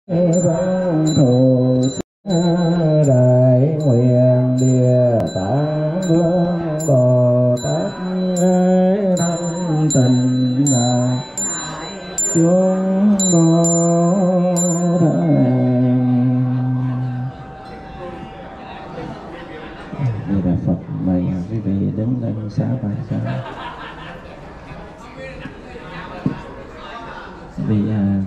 văn thù đại nguyện địa tạng vương Bồ Tát thanh tịnh chúng Bồ Tát. Đây là Phật, mời quý vị đứng lên xá bài xá. Vì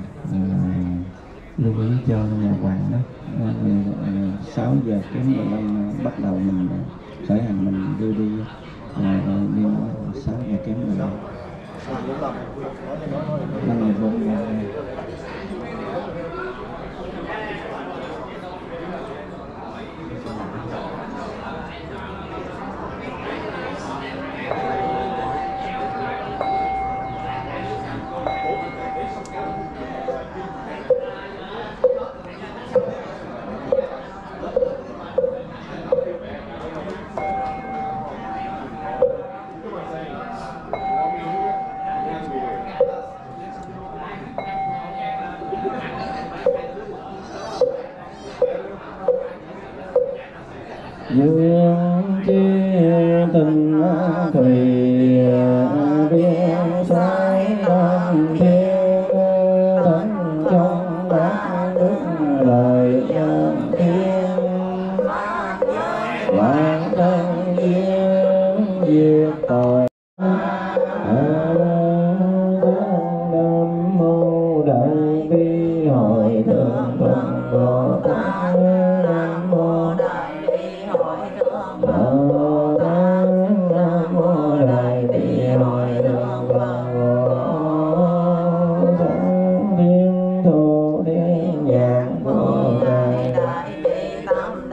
lưu ý cho nhà quản đó, 6 giờ kém 15 bắt đầu mình khởi hành, mình đưa đi đi 6 giờ kém 15. Dương chi tình thủy biên sai tam thiên thánh trong bát đức lời nhân thiên vạn thân duyên diệt tội. Nam mô đại bi hội thượng thuận Bồ Tát. Nam mô đại bi hội thượng thuận Bồ Tát. Nam mô đại bi hội thượng thuận Bồ Tát. Thiên thủ thiên nhãn Bồ Đại đại bi tâm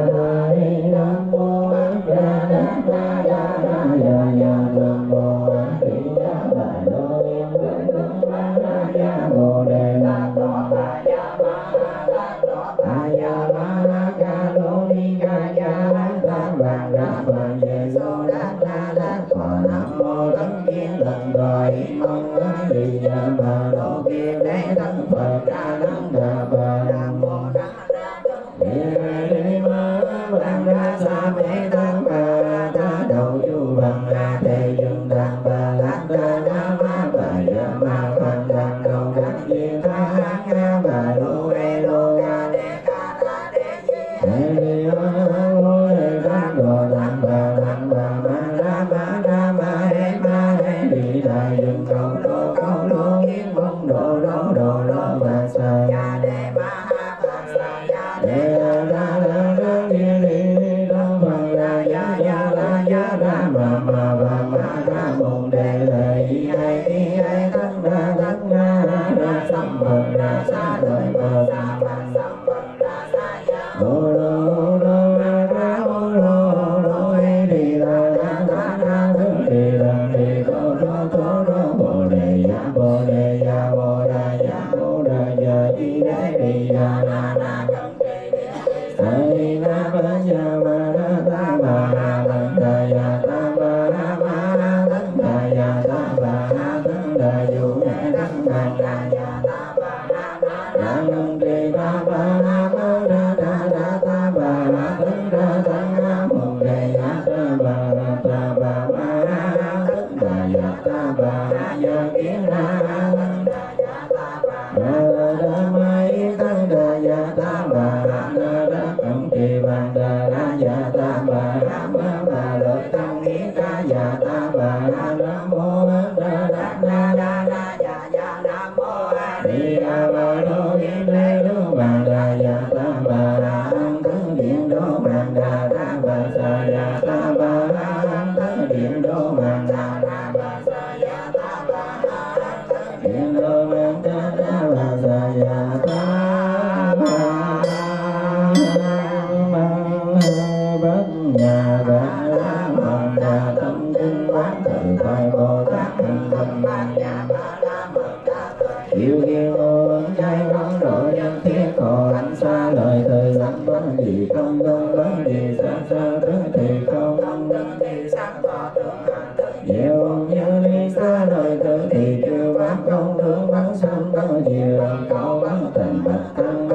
đại. Nam mô đa đa đa đa đa đa đa. Nam mô Di Đà Bà Đô Yên Đế Đế Đa Đa Bồ Đề Đà Đô Đà Đa Ma Đa Đô Đà Đa Ma Ca Lô Ni Ca Đa Đa Bà Đa Bà Giê-xu Đa Đa Đa Phật. Nam mô Tấn Kiên Lần Đòi Mong Di Đà Bà Đô Kiên Đế Tấn Phật Đa Đăng Đà Bà. Nam mô Đa Đa Đế Đế Ma Đăng Đa Sa Mê Tăng Bà Đa Đầu Du Bằng A Tê Dương Đăng Bà Đa Đa Đa Ma Bà Đa Ma Phật Đăng Đầu Đăng Diên Tha Hán Nga Bà Lô Ê Lô Ca Đê Ca Đa Đê Di Hê Đê Lô Ê Đăng Đồ Đăng Bà Đăng Bà Ma Đa Ma Đa Ma Hê Ma Hê Đi Đà Dương Cầu Lô Kiến Mông Đồ Đô Đồ Lô Bà Sa Ya Đê Ma Ha Bà Sa Ya Đê Đa Đa Đa Đi Đi Đô Bà Đa Ya Ya La Ya Đa Ma Ma Bà Ma Đa Bồ Đề Lệ Y Hay Y Hay Tăng Đa Tăng Nga Đa Sam Bờ Đa Sa Đời Bờ Sa Bà Sam Bờ Đa Sa Ya Ô Lô Lô Ma Đa Ô Lô Lô Ê Đi Đa Đa Đa Đa Thứ Đi Đa Đi Đô Đô Đô Đô Bồ Đề Ya Bồ Đề Ya Bồ Đà Ya Bồ Đà Ya Di Đế Đi Ya Na Na Cẩn Kỳ Đi Sa Di Na Ba Ya Ma Đa Ta Bà Na Tấn Đà Ya Ta Bà Na Ma Tấn Đà Ya Ta Bà Na Tấn Đà Du Mẹ Tấn Đà Ya Ta Bà Na Đa Nhân Trì Ta Bà Na Ma Đa Đa Đa Ta Bà Na Tấn Đà Tấn Na Bồ Đề Ya Ta Bà Na Ta Bà Ma Tấn Đà Ya Ta Bà Na Ya Kiến Na Tấn Đà Ya Ta Bà Na Đa Mai Tấn Đà Ya Ta Bà Na Đa Cẩm Kỳ Bàn Đà Đa Ya Ta Bà Na Ma Bà Lợi Tăng Nghĩa Ca Ya Ta Bà Na Nam Mô Đa Đa Đa Đa Đa Ya Ya Nam Mô Di Đà Bà Đô Yên Đế Đô Bàn Đà Ya Ta Bà Na An Tấn Điện Đô Bàn Đà Đa Bà Sa Ya Ta Bà Na An Tấn Điện Đô Bàn Đà Đa Bà Sa Ya Ta Bà Na An Tấn Điện Đô Bàn Đà Đa Bà Sa Ya Ta Bát nhà Đà Bàn Đà Tâm Kinh Quán Tự Tại Bồ Tát Hành Tâm Bàn Nhà Bà Đa Mật Đa Tuệ Yêu Kiên Ô Ấn Trai Quán Độ Nhân Thiết Khổ Ánh Xa Lời Từ Lãnh Vấn Gì Không Đông Vấn Gì Xa Xa Thứ Thì Không Đông Đơn Thì Sắc Thọ Tướng Hành Thức Diệu Như Ly Xa Lời Từ Thì Chư Pháp Không Tướng Bắn Sanh Bắn Diệu Cầu Bắn Thành Bạch Tăng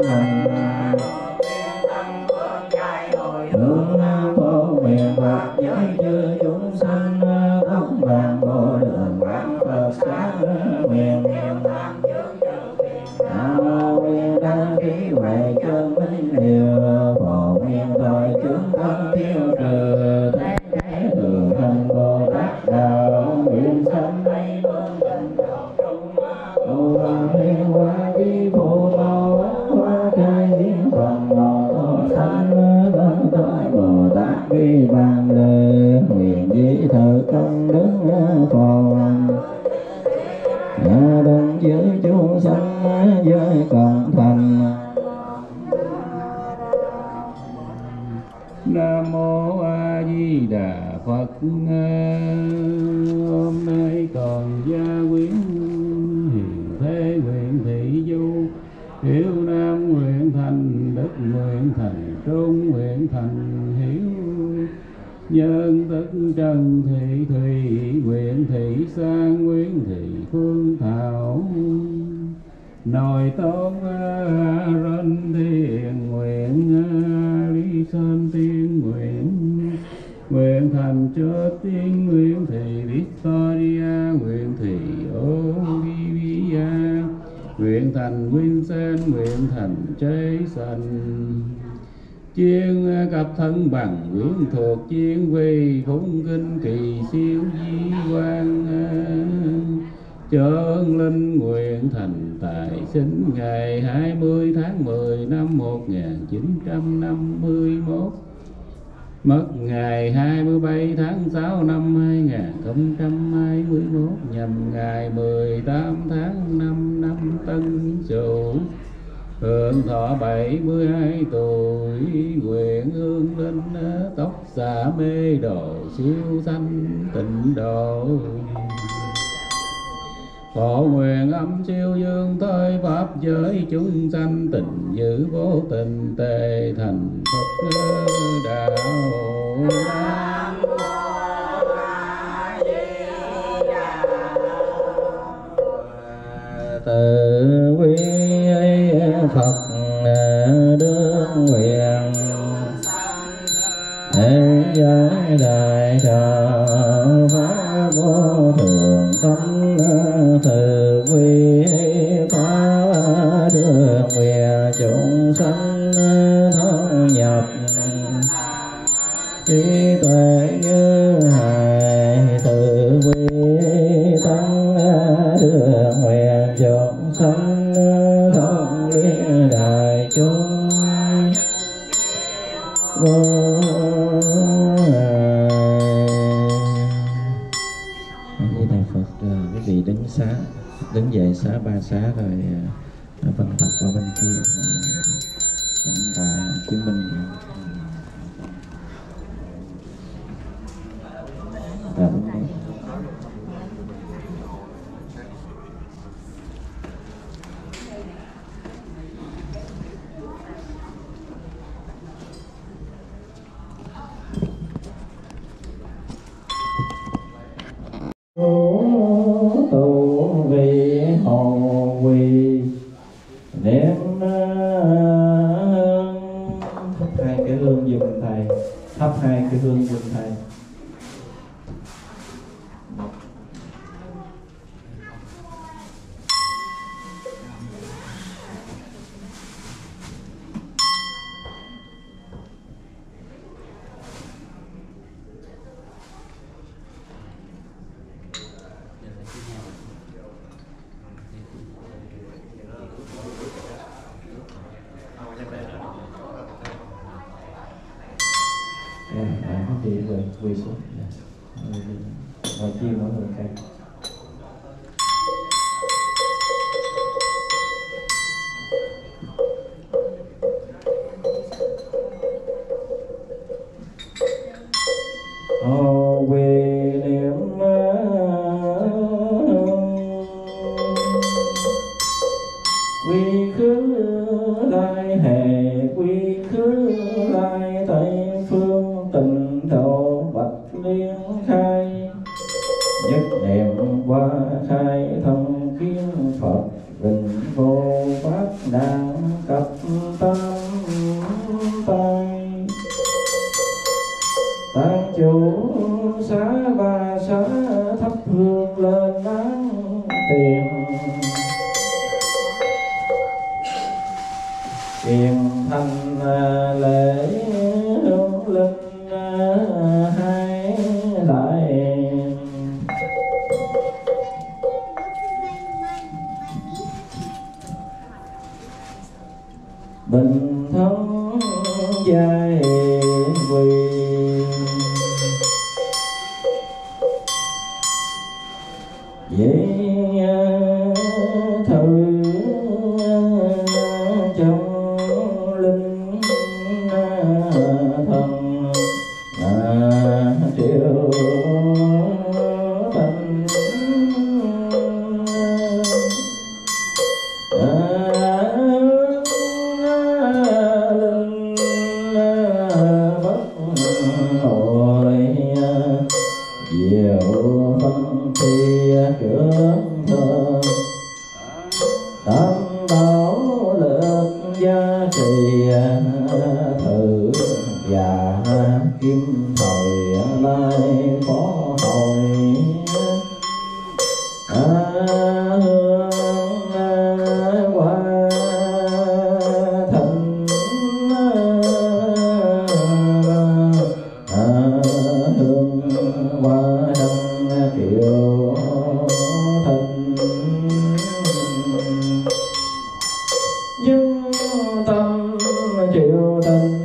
hành hướng vô miền bạc giới chư chúng sanh không bàn vô lượng vạn Phật sáng miền nguyên đăng ký huệ chân minh liều phổ nguyên tội chúng thân tiêu trừ thế từ thân Bồ Tát đạo nguyện sanh tu liên hoa di phù tổ hoa khai diễn phần ngọ sanh thân tội Bồ Tát vi bàn lệ nguyện di thờ công đức phò đừng giữ chúng sanh giới còn thành. Nam mô A Di Đà Phật. Hôm nay còn gia quyến hiền thế nguyện thị du, hiếu nam nguyện thành đức, nguyện thành trung, nguyện thành hiếu nhân tất trần thị thùy, nguyện thị sang, nguyện thị phương thảo, nội tôn rân thiện, nguyện lý sơn tiên, nguyện thành chớ tiên, nguyện thị Victoria, nguyện thị Olivia, nguyện thành Vincent, nguyện thành Jason, chuyên cặp thân bằng quyến thuộc, chuyên vi phúng kinh kỳ siêu di quan, chơn linh nguyện thành tài sinh ngày 20 tháng 10 năm 1951, mất ngày 27 tháng 6 năm 2021, nhằm ngày 18 tháng 5 năm Tân Sửu, hưởng thọ 72 tuổi, nguyện hương linh tóc xả mê đồ, siêu sanh tịnh độ. Phổ nguyện âm siêu dương tới pháp giới chúng sanh, tình giữ vô tình tề thành Phật đạo. Nam mô A Di Đà Từ quy Phật đương nguyện thế giới đại trợ pháp vô thường tâm từ quy pháp đương nguyện chúng sanh thân nhập trí tuệ như hài, từ quy tăng đương nguyện chúng sanh thông liên đại chúng vô. Như Thầy Phật, quý vị đứng xá, đứng dậy xá ba xá rồi phân tập qua bên kia và chứng minh và bên đây. Tu vi hồ quỳ niệm thắp hai cái hương giùm thầy, thắp hai cái hương giùm thầy. Chị quỳ xuống rồi chia mỗi người cây. Hồ quỳ niệm quy khứ lai hệ, quy khứ lai tây phương tịnh độ bạch liên khai, nhất niệm qua khai thông kiến Phật vịnh vô pháp ngàn cặp tam tay, tán chủ xá ba xá thắp hương lên án tiền, tiền thành lễ hương linh hai lại, bình thân giai quỳ, vậy thử trong linh thần triệu thành linh bất hồi diệu phân thi trưởng thơ, tam bảo lực gia trì thử và kim thời lai phó hồi, hương qua thành hương qua đăng triệu thành, dân tâm triệu thành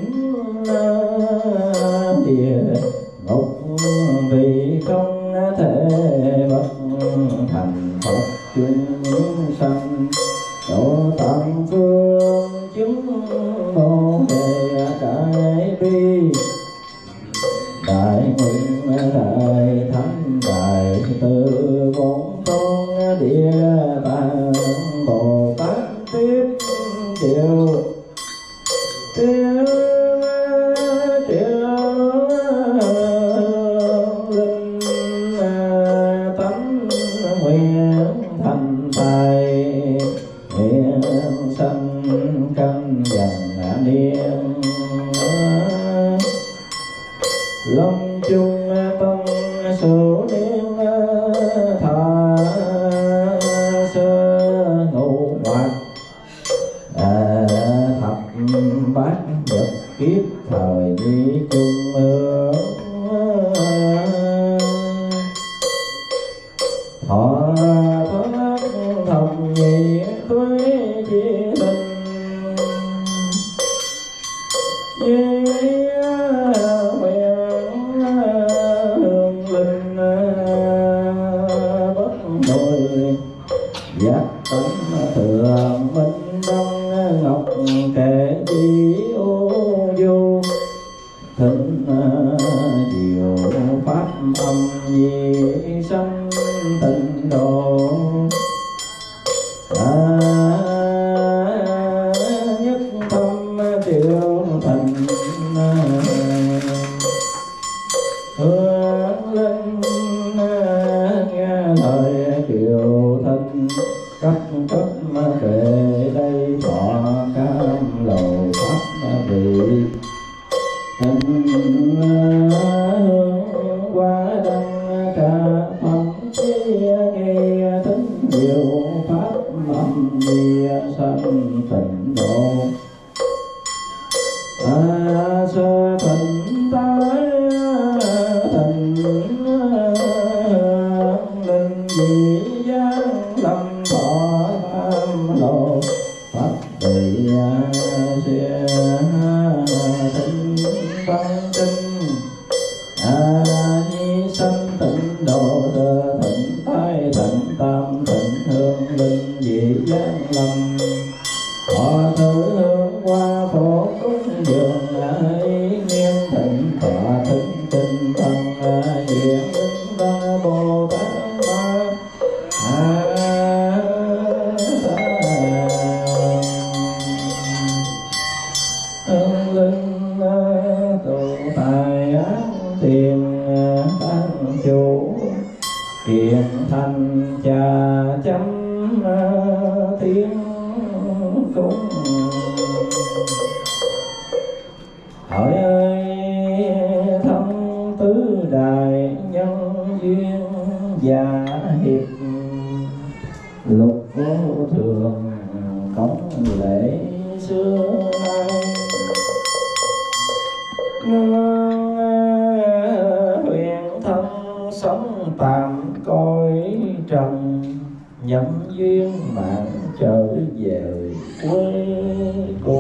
địa ngục, vì không thể bất thành Phật chúng sanh, độ tam phương chứng bồ đề đại bi, đại nguyện đại thánh đại từ bốn tôn địa tạng Bồ Tát tiếp triệu triệu linh tánh nguyện thành tài, nguyện sanh căn dần niên, long chung tâm số niên thà sơ ngũ hoạt, thập bát nhật kiếp thời di chung thọ thoát thập nhị tuế chi linh, với nguyện hương linh bất hồi, giác tánh thượng minh đông ngọc kệ chi ô vô, thịnh diệu pháp âm di sanh tịnh độ, nhất tâm triệu thành hướng linh nghe lời triệu thành, cấp cấp về đây thọ cam lầu pháp vị, hương qua đăng ca phẩm chi nghe tính diệu pháp âm di sanh tịnh độ, sơ thịnh tái thành linh dị giang lâm thọ tam lộ pháp vị xia thịnh văn tinh nhi sanh tịnh độ, sơ thịnh tái thịnh tam thịnh hương linh dị giang lâm, họ thử hương qua phổ cúng dường ý niên thịnh tọa thịnh tinh thần hiện linh đa Bồ Tát hương linh tụ tài án tiền tăng chủ, kiện thành trà chấm thiên cúng hỏi ơi thân tứ đại nhân duyên giả hiệp, lục thường cống lễ xưa nay. Huyền thân sống tạm cõi trần, nhẫn duyên mạng trở về quê cũ.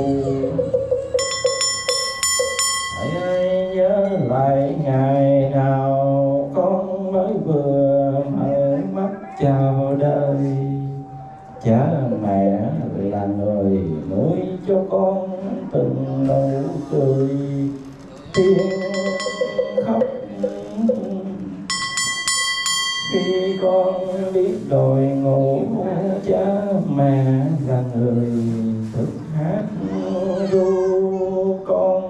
Hãy ai nhớ lại ngày nào con mới vừa mở mắt chào đời. Cha mẹ là người nuôi cho con từng nụ cười, tiếng khóc khi con biết đòi ngủ. Cha mẹ là người thức hát ru con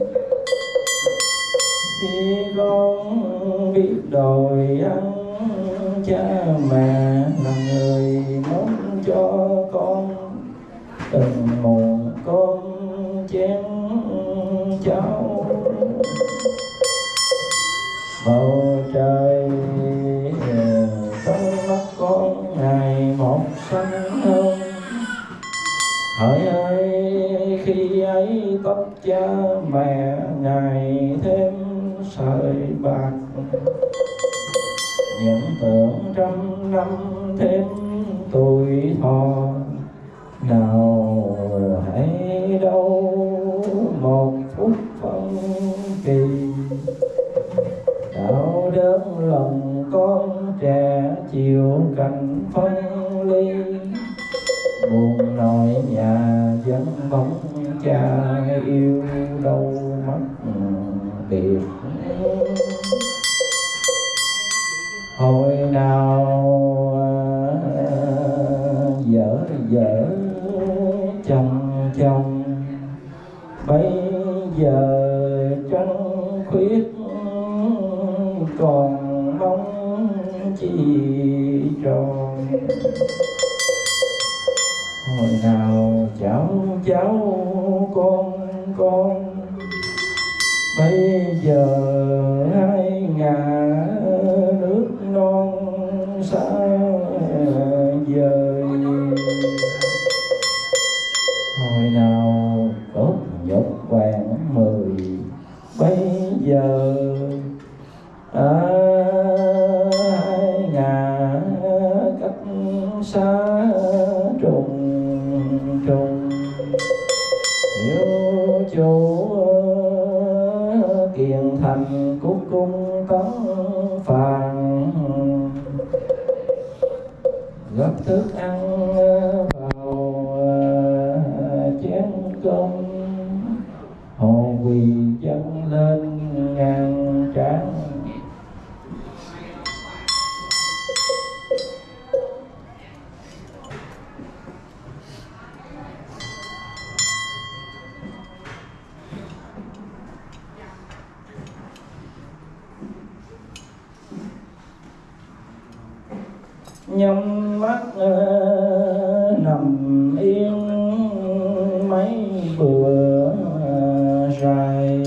khi con biết đòi ăn. Cha mẹ là người mong cho con từng muộn cơm chén cháo. Bầu trời trong mắt con ngày một xanh hơn. Hỡi ơi khi ấy tóc cha mẹ ngày thêm sợi bạc, những tưởng trăm năm thêm tuổi thọ. Nào hãy đâu một phút phân kỳ, đau đớn lòng con trẻ chịu cảnh phân ly. Buồn nỗi nhà vẫn bóng cha yêu đâu mất biệt. Hồi nào dở dở chồng chồng, bây giờ trăng khuyết còn mong chi tròn. Hồi nào cháu cháu con, bây giờ hai ngả nước non xa vời. Hồi nào đốt nhột vàng 10, bây giờ hai ngả cách xa trùng trùng. Hiếu chủ kiền thành cúc cung tấn phàn, gấp thức ăn vào chén cơm. Hồ quỳ dâng lên ngàn trán. Nhắm mắt nằm yên mấy bữa dài,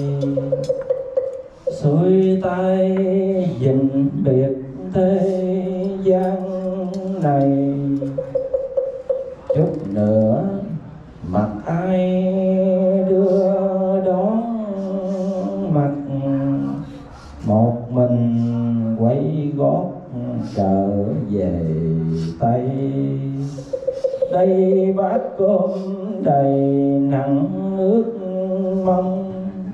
xuôi tay dình biệt thế gian này. Chút nữa mặt ai đưa đón mặt, một mình quay gót trở về Tây. Đây bát cơm đầy nặng ước mong,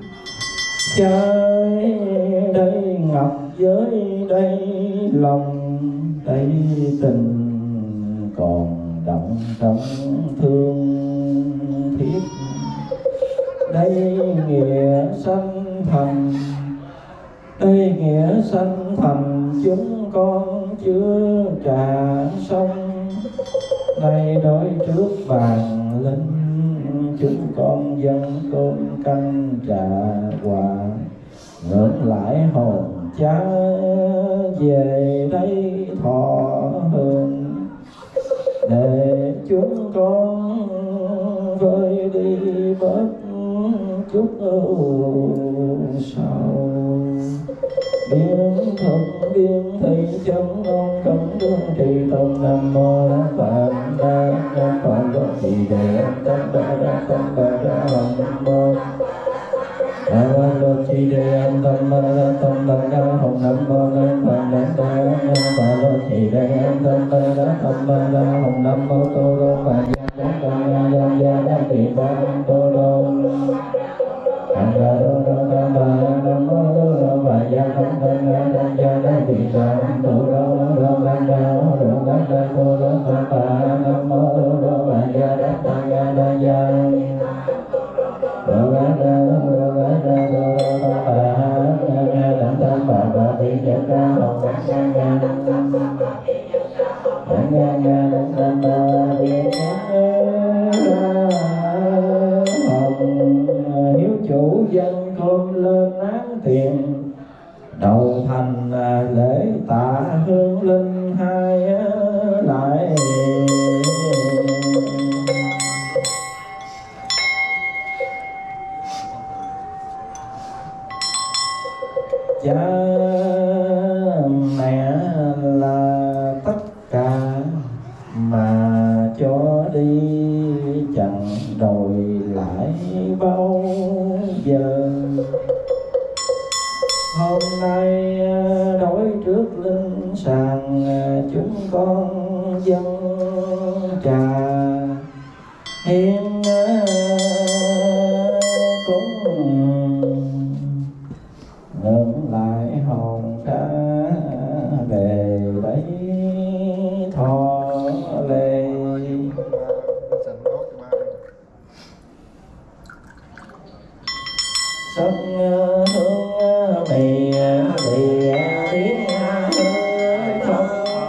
trái đây ngọc với đây lòng. Đây tình còn đậm trong thương thiết, đây nghĩa sanh thành. Đây nghĩa sanh thành chúng con chưa trà xong. Nay đối trước bàn linh chúng con dâng cơm canh trà quà. Ngược lại hồn cha về đây thọ hưởng, để chúng con với vơi đi bớt chút ưu sầu. Biến thực biến thị chân ngôn cấm đương trì tông. Nam mô Đa Phật Đa Đa Phật Đa Trì Đề Tâm Đa Đa Tâm Đa Đa Nam mô Đa Đa Trì Đề Tâm Đa Đa Tâm Đa Đa Hồng. Nam mô Đa Phật Đa Đa Phật Đa Trì Đề Tâm Đa Đa Tâm Đa Đa Hồng. Nam mô Tô Đô Phật Đa Đa Đa Đa Đa Trì Đa Tô Đô Nam mô Đa Đa Nam mô Đa Phật Đa Đa Đa Đa Trì Đa Tô Đô Nam mô Đa Đa Tô Đô Phật Đà. Nam mô Đa Phật Đa Đa Đa Đa Đa hiếu chủ dân khôn lên án tiền đầu thành lễ tạ hương linh hai lại. Cha mẹ là tất cả mà cho đi chẳng đòi lại bao giờ. Hôm nay đối trước linh sàng chúng con dân trà hiến cũng ngừng lại hồn đã về đấy thọ lệ. Sắc hương mì tiếng không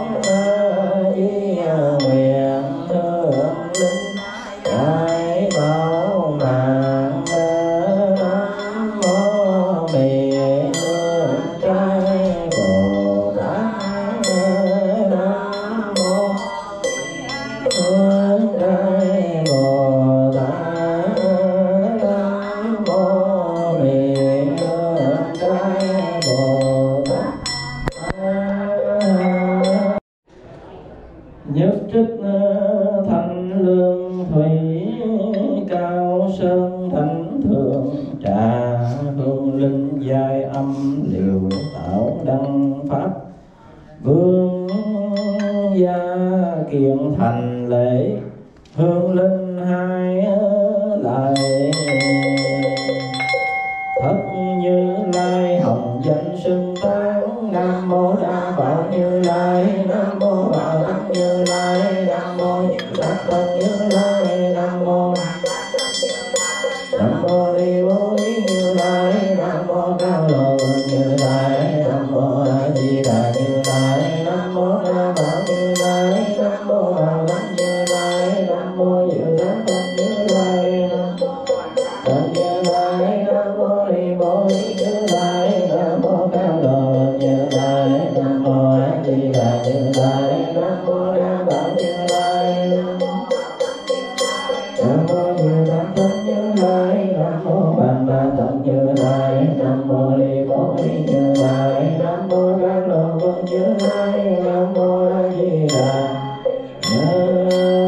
di nguyện hương linh đại bảo mạng. Nam mô mì hương trai Bồ Tát. Nam mô hương trai Bồ Tát. Nam mô mì hương trai Bồ Tát. Nhất trích thanh lương thủy cao sơn thánh thượng trà hương linh giai âm liều tạo đăng pháp vương gia kiện thành lễ hương linh hai lại. Thất Như Lai hồng danh xưng tán. Nam mô Đa Bảo Như Lai. Nam mô Bảo Đắc Như Lai. Nam mô Đắc Phật Như Lai. Nam mô Nam mô Đi Bố Lý Như Lai. Nam mô Cao Lộ Như Lai. Nam mô A Di Đà Như Lai. Nam mô Đa Bảo Như Lai. Nam mô Bảo Đắc Như Lai. Nam mô Diệu Giác Phật Như Lai. Nam Như Lai. Nam mô Đi Bố Lý Như Lai. Nam mô Cao Lộ Như Lai. Nam mô A Di Đà Như Lai. Nam mô Đa Bảo Như Lai. Nam mô Diệu Giác Phật Như Lai. Nam mô Bàn Đà Phật Như Lai. Nam mô Đi Bố Lý Như Lai. Nam mô Cao Lộ Phật Như Lai. Nam mô A Di Đà Như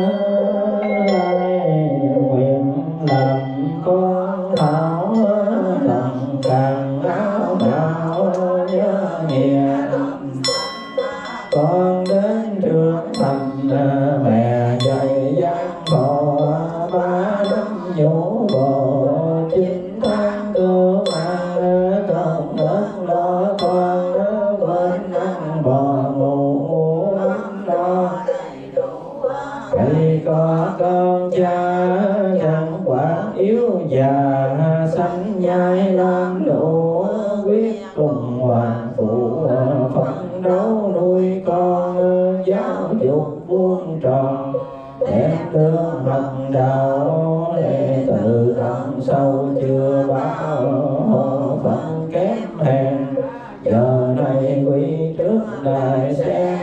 Lai. Nguyện làm con thảo lòng càng áo đạo nhớ nghĩa. Con đến trước thành mẹ dạy dắt phò ba năm nhũ bồ. 9 tháng cơm ăn còn đất lo con bên ăn bò ngủ lo. Cây có con cha chẳng quản yếu già sanh nhai lam lũ. Quyết cùng hoàng phụ phấn đấu nuôi con giáo dục vuông tròn. Đem lương học đạo đệ tử đằng sâu chưa báo hộ phận kém hèn. Giờ này quy trước đại sen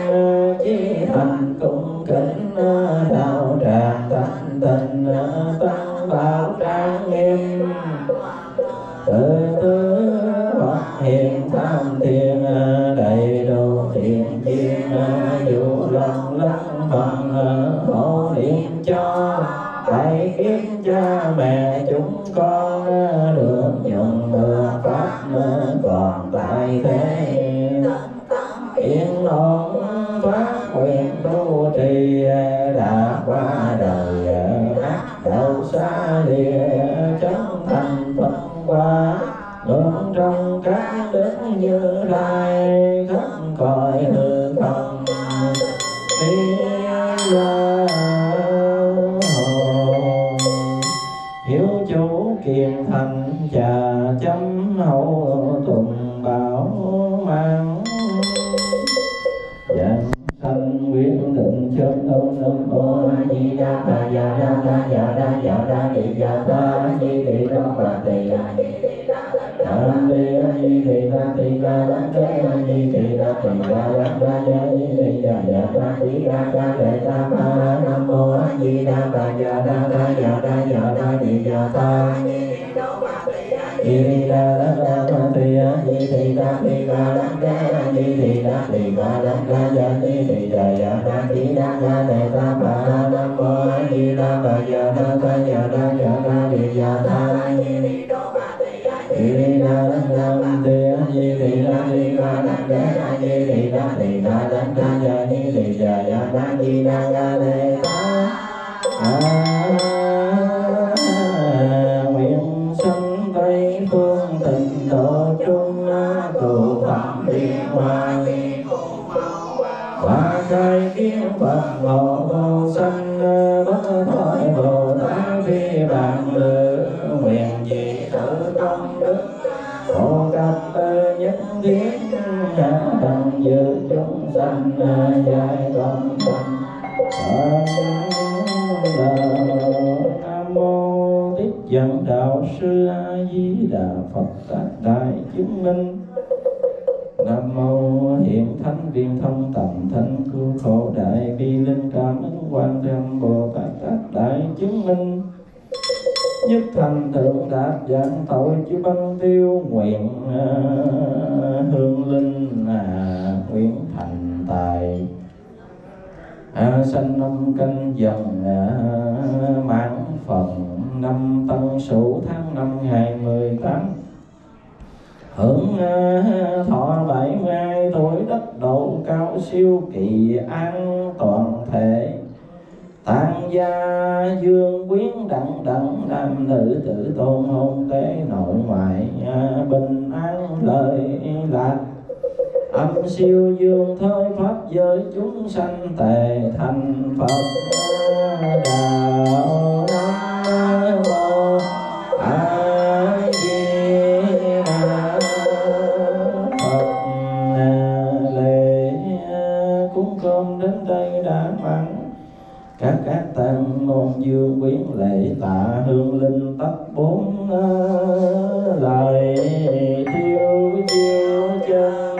thành cung kính đạo tràng thanh tịnh tăng ba bảo trang nghiêm tự tứ hoặc hiện tham thiên đầy đủ thiện duyên dụ lòng lắng phần hộ niệm cho bảy kiếp cha mẹ chúng con được nhận được pháp còn tại thế yên ổn phát nguyện tu trì đã qua đời ác đạo xa lìa chóng thành Phật quả ngưỡng trong các đức Như Lai khắp cõi hư không đi ra hiếu chủ kiền thành trà chấm hậu tùng bảo mang dạng sanh quyết định chân đông nam mô A Di Đà Phật Già Đa Đa Già Đa Già Đa Đi Già Đa Di Đi Đa Phật Tỳ Nam Đi A Di Đi Đa Tỳ Đa Đa A Di Đi Đa Tỳ Đa Đa Đa Di Đi Đà Già Đa Tỳ Đa Đa Đệ Đa Phật Nam Mô A Di Đà Phật Già Đa Đa Già Đa Già Đa Đi Già Đa Di Đi Đà Đa Đa Tỳ A Di Đi Đa Tỳ Đa Đa Di Đi Đa Tỳ Đa Đa Già Di Đi Đà Già Đa Tỳ Đa Đa Đệ Đa Phật Nam Mô A Di Đà Phật Già Đa Đa Già Đa Già Đa Đi Già Đa Di Đi Đà Đa Tỳ A Di Đi Đa Tỳ Đa Đa Di Đi Đa Tỳ Đa Đa Già Di Đi Đà Già Đa Di Đà Đa Đệ nguyện sanh Tây phương tịnh độ trung tụ phạm biên hoa và khai kiến Phật ngộ vô sanh bất thoại Bồ Tát phi bản lự nguyện gì tự công đức phổ cập nhất thiết đồng dự chúng sanh giải công sanh Nam mô Thích Dẫn Đạo Sư A Di Đà Phật Các Đại Chứng Minh. Nam mô Hiện Thánh Viên Thông Tầm Thánh Cứu Khổ Đại Bi Linh Cảm Ứng Quan Thế Âm Bồ Tát Các Đại Chứng Minh. Nhất thành thượng đạt dạng tội chư băng tiêu nguyện hương linh nguyện thành tài sanh năm canh dần mãn phần năm Tân Sửu tháng 5 ngày 18 hưởng thọ 72 tuổi đất độ cao siêu kỳ an toàn thể tạng gia dương quyến đặng đặng nam nữ tử tôn hôn tế nội ngoại bình an lợi lạc âm siêu dương thới pháp giới chúng sanh tề thành Phật đạo Nam mô A Di Đà Phật. Lễ cúng cơm đến đây đã mãn, các tăng môn dương quyến lễ tạ hương linh tất 4 lời thiêu chiêu chân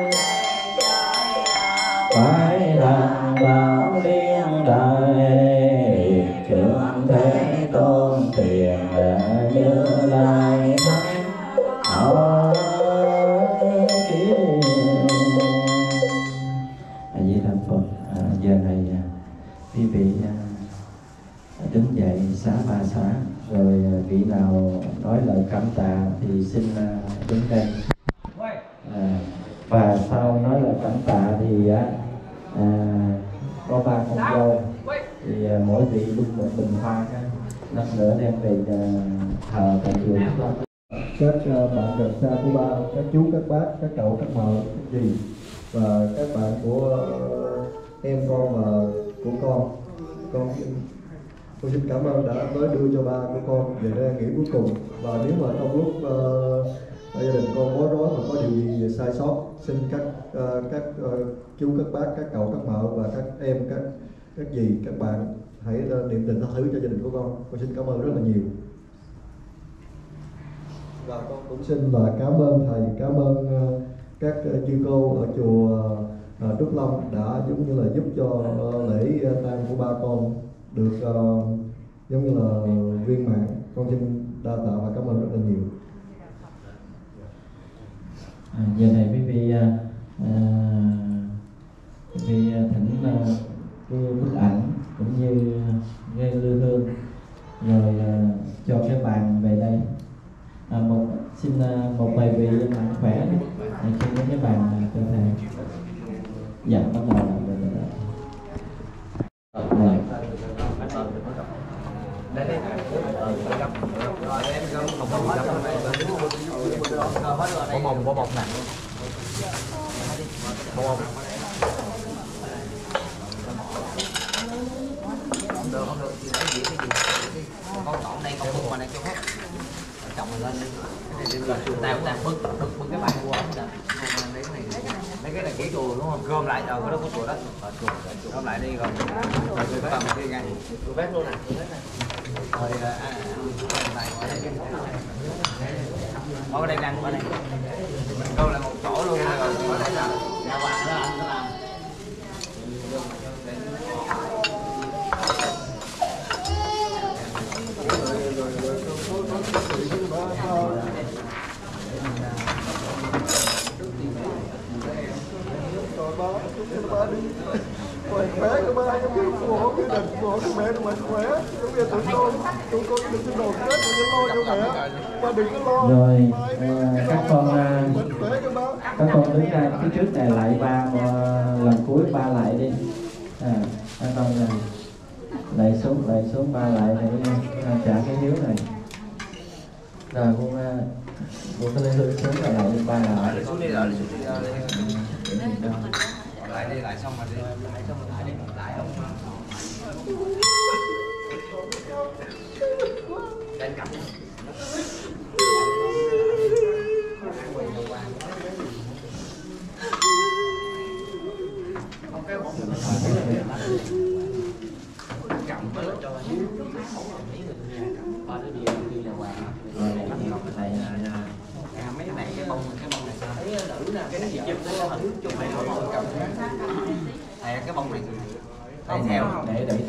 phải làm bảo liên đại trưởng thế tôn tiền Như Lai thánh hỏi kiến. A Di Đà Phật. Giờ này quý vị đứng dậy xá ba xá, rồi vị nào nói lời cảm tạ thì xin đứng đây. Và sau nói lời cảm tạ thì có 3 con dâu thì mỗi vị luôn một bình hoa, lát nữa đem về thờ tại chùa. Các bạn gần xa của ba, các chú, các bác, các cậu, các mợ, các dì và các bạn của em con và của con xin cảm ơn đã tới đưa cho ba của con về đây nghỉ cuối cùng. Và nếu mà trong lúc gia đình con bối rối mà có điều gì sai sót, xin các chú, các bác, các cậu, các mợ và các em, các dì, các bạn hãy niệm tình tha thứ cho gia đình của con. Con xin cảm ơn rất là nhiều. Và con cũng xin là cảm ơn thầy, cảm ơn các chư cô ở chùa Trúc Long đã giống như là giúp cho lễ tang của ba con được giống như là viên mãn. Con xin đa tạ và cảm ơn rất là nhiều. Giờ này quý vị thỉnh cái bức ảnh cũng như cái lư hương rồi cho cái bàn về đây. Xin một vài vị mạnh khỏe đi, xin đến cái bàn cơ thể. Dạ, bắt đầu là Bỏ bột nè. Bột. Không được, cái gì. Con cọng đây còn bưng mà này cho hết. Chồng mình lên đi. Cái này bưng cái bàn qua cũng được. Mấy cái này kỹ chùa đúng không? Gom lại rồi, cái đó có chùa đó. Gom lại đi rồi. Rồi tôi cầm kia ngay. Tôi vét luôn nè. Rồi ở đây đang qua đây. Mình câu lại một chỗ luôn rồi. Nhà bạn đó anh làm. Khỏe của ba giống như phù hộ cái đình, phù hộ cái mẹ của mình khỏe, giống như tụi con đừng xin đồ chết mà lo cho mẹ, ba đừng có lo. Rồi các con đứng ra phía trước này lại ba lần cuối ba lại đi. Các con lại xuống ba lại để trả cái hiếu này. Rồi con có lên hương xuống lại đi ba lại. Xuống đi rồi, lại đi lại xong rồi đi lại xong rồi lại đi lại không lên cặp cái bóng cầm với cho ba đứa đi nhà hoàng mấy cái này cái bông này thấy nữ nè cái gì chụp tới hình chụp này nó cầm cái bông này để theo để theo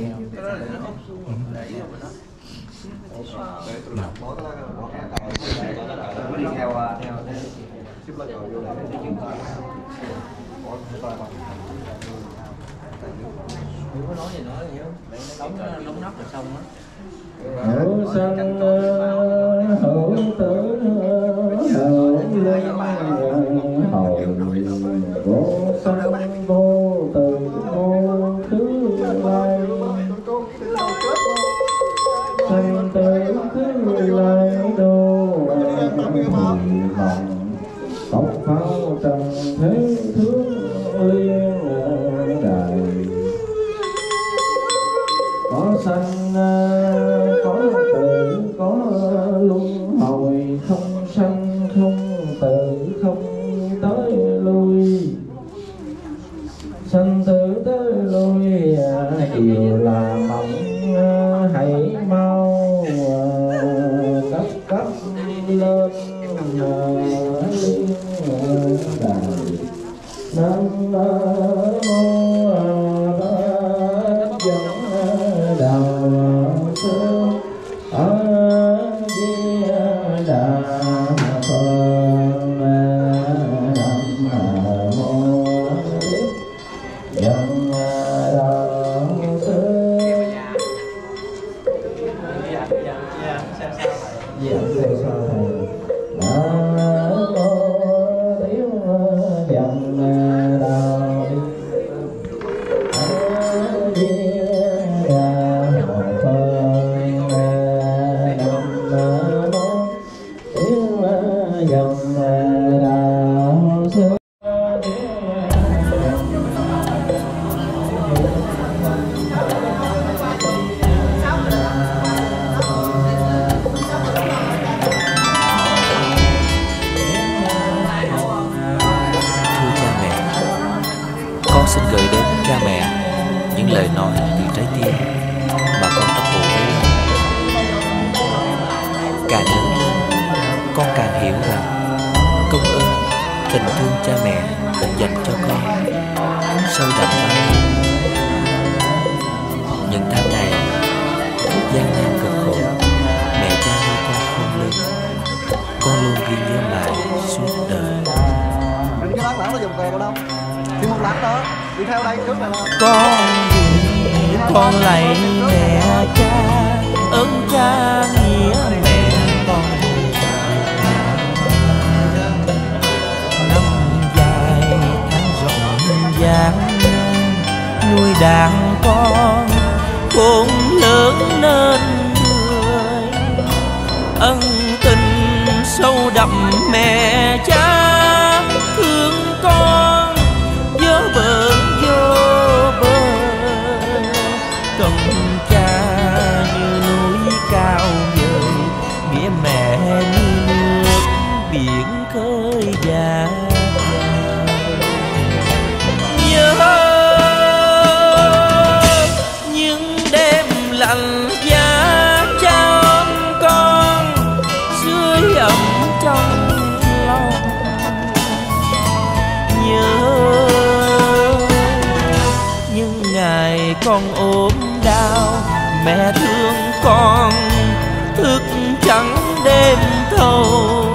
đi theo nếu có nói gì nữa hiểu đóng nắp là xong á. Hữu sanh hữu tử hữu linh hầu vô sanh vô tử vô thứ lai sanh tử thứ lai đô vọng tộc pháo trần thế thương liên đời có sanh có tử có luân hồi không sanh không tử không tới lui sanh tử tới lui đều là mộng hãy mau cấp lên đời nam mô xin gửi đến cha mẹ những lời nói từ trái tim mà con ấp ủ bấy lâu. Càng lớn lên, con càng hiểu rằng công ơn, tình thương cha mẹ dành cho con sâu đậm bao nhiêu. Những tháng ngày gian nan cực khổ, mẹ cha luôn ghi nhớ mãi suốt đời. Cái láng láng nó dùng kèo đâu? Đi một láng đó, đi theo đây trước này là. Con lạy mẹ cha, ơn cha nghĩa mẹ con. Năm dài tháng rộng gian nuôi đàn con khôn lớn nên người, ân tình sâu đậm mẹ cha thương con nhớ bờ vô bờ. Công cha như núi cao vời, nghĩa mẹ như nước biển khơi dài. Nhớ những đêm lạnh giá cha ôm con sưởi ấm trong lòng. Nhớ những ngày con ốm đau, mẹ thương con thức trắng đêm thâu.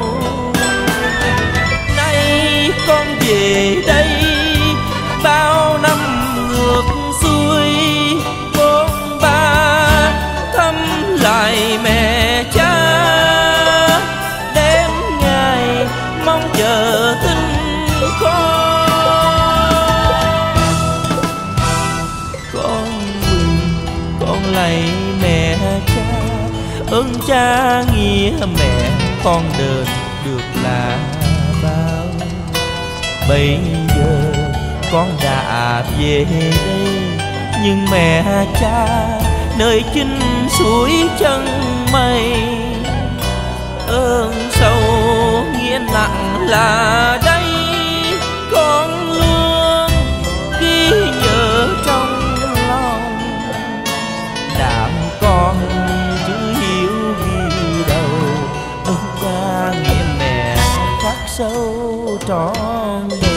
Nay con về đây bao năm ngược xuôi, bôn ba thăm lại mẹ cha. Đêm ngày mong chờ tin con lạy mẹ cha, ơn cha nghĩa mẹ con đền được là bao. Bây giờ con đã về đây, nhưng mẹ cha nơi chinh suối chân mây. Ơn sâu nghĩa nặng là đây, con luôn ghi nhớ trong lòng. Đạm con chữ hiếu ghi đầu, ơn cha nghĩa mẹ khắc sâu trọn đời.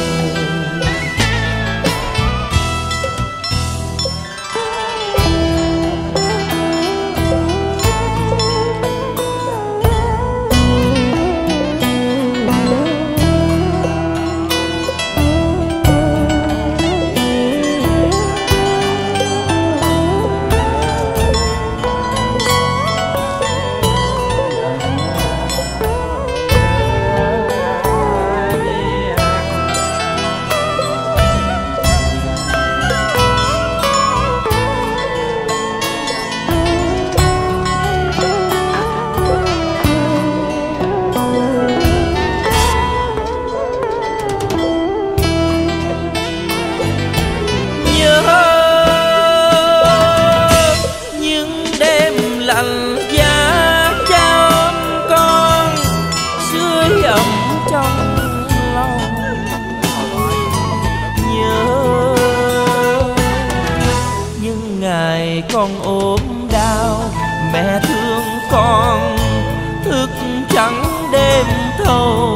Con ốm đau, mẹ thương con thức trắng đêm thâu.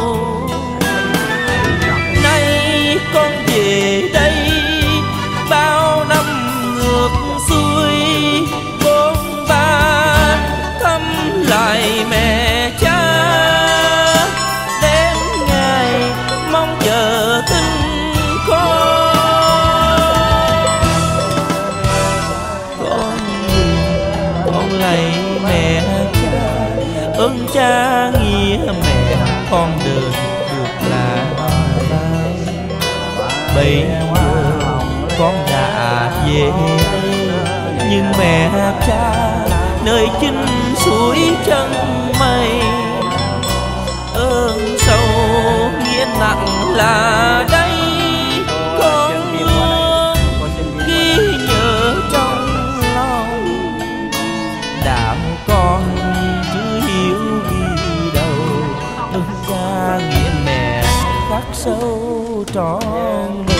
Nay con về đây bao năm ngược xuôi, bôn ba thăm lại mẹ cha. Đêm ngày mong chờ tin lạy mẹ cha, ơn cha nghĩa mẹ con đền được là bao. Bây giờ con đã về đây, nhưng mẹ cha nơi chinh suối chân mây. Ơn sâu nghĩa nặng là đây, con luôn ghi nhớ trong lòng. Đạm con chữ hiếu ghi đầu, ơn cha nghĩa mẹ khắc sâu trọn đời.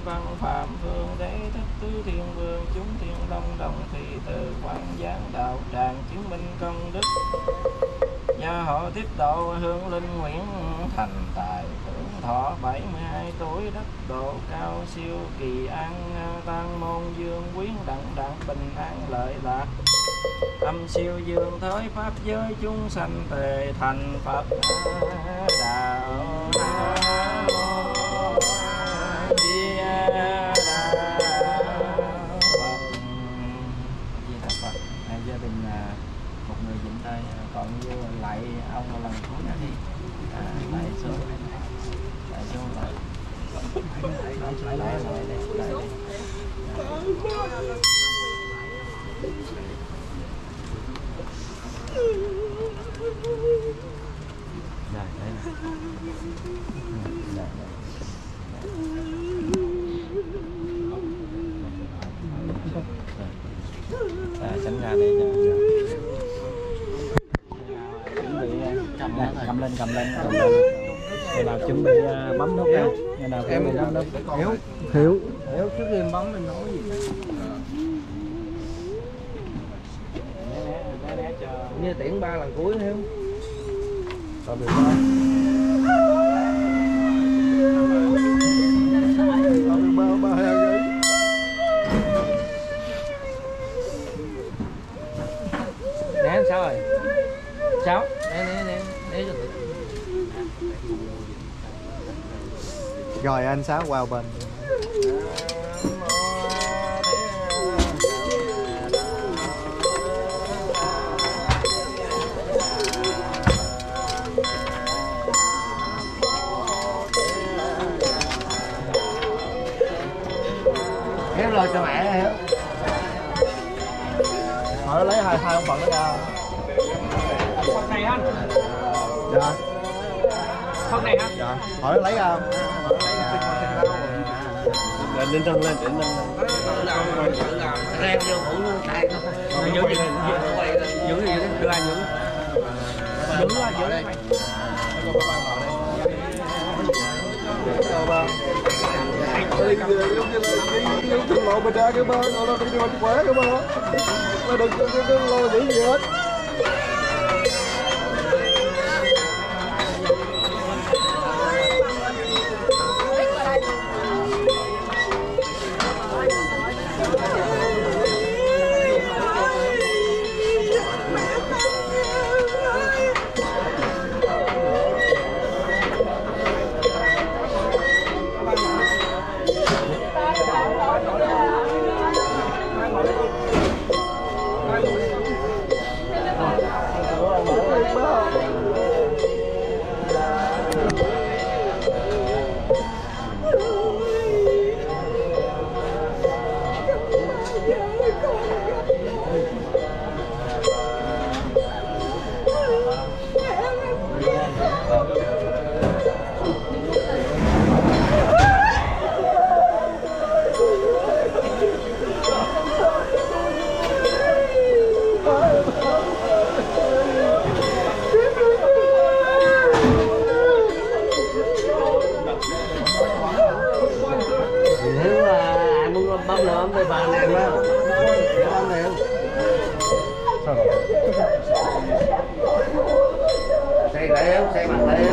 văn phạm phương đế thất tứ thiên vương chúng thiên long đồng thì từ quan giáng đạo tràng chứng minh công đức. Nhà họ tiếp độ hương linh Nguyễn thành tài hưởng thọ 72 tuổi đất độ cao siêu kỳ an tăng môn dương quyến đặng đặng bình an lợi lạc. Âm siêu dương thới pháp giới chúng sanh tề thành Phật đạo. Nam mô Di Đà Phật. Gia đình một người dịnh tay còn như lại ông lần cuối nữa đi. Lại xuống lại xuống lại tránh ra đây cầm lên người nào chuẩn bị bấm nút nha, người nào chuẩn bị bấm nút. Hiểu trước khi em bấm mình nói gì như tiễn 3 lần cuối Hiếu. Tạm biệt ba. Nè sao rồi? Sao? Nè cho tự. Rồi anh Sáu qua bên. Hiếu lo cho mẹ Hiếu. Họ lấy hai ông Phật đó ra. Phần này anh. Dạ. Phần này anh. Dạ. Họ lấy ra không? Lên trên lên trên lên. Rem vô ngủ luôn tại không. Giữ gì? Giữ đưa anh giữ. Giữ đây. Đừng lộ bên ra cái bên, nó đi bên khỏe cái bên đó. Đừng lo nghĩ gì hết. Xây lại xây mặt lại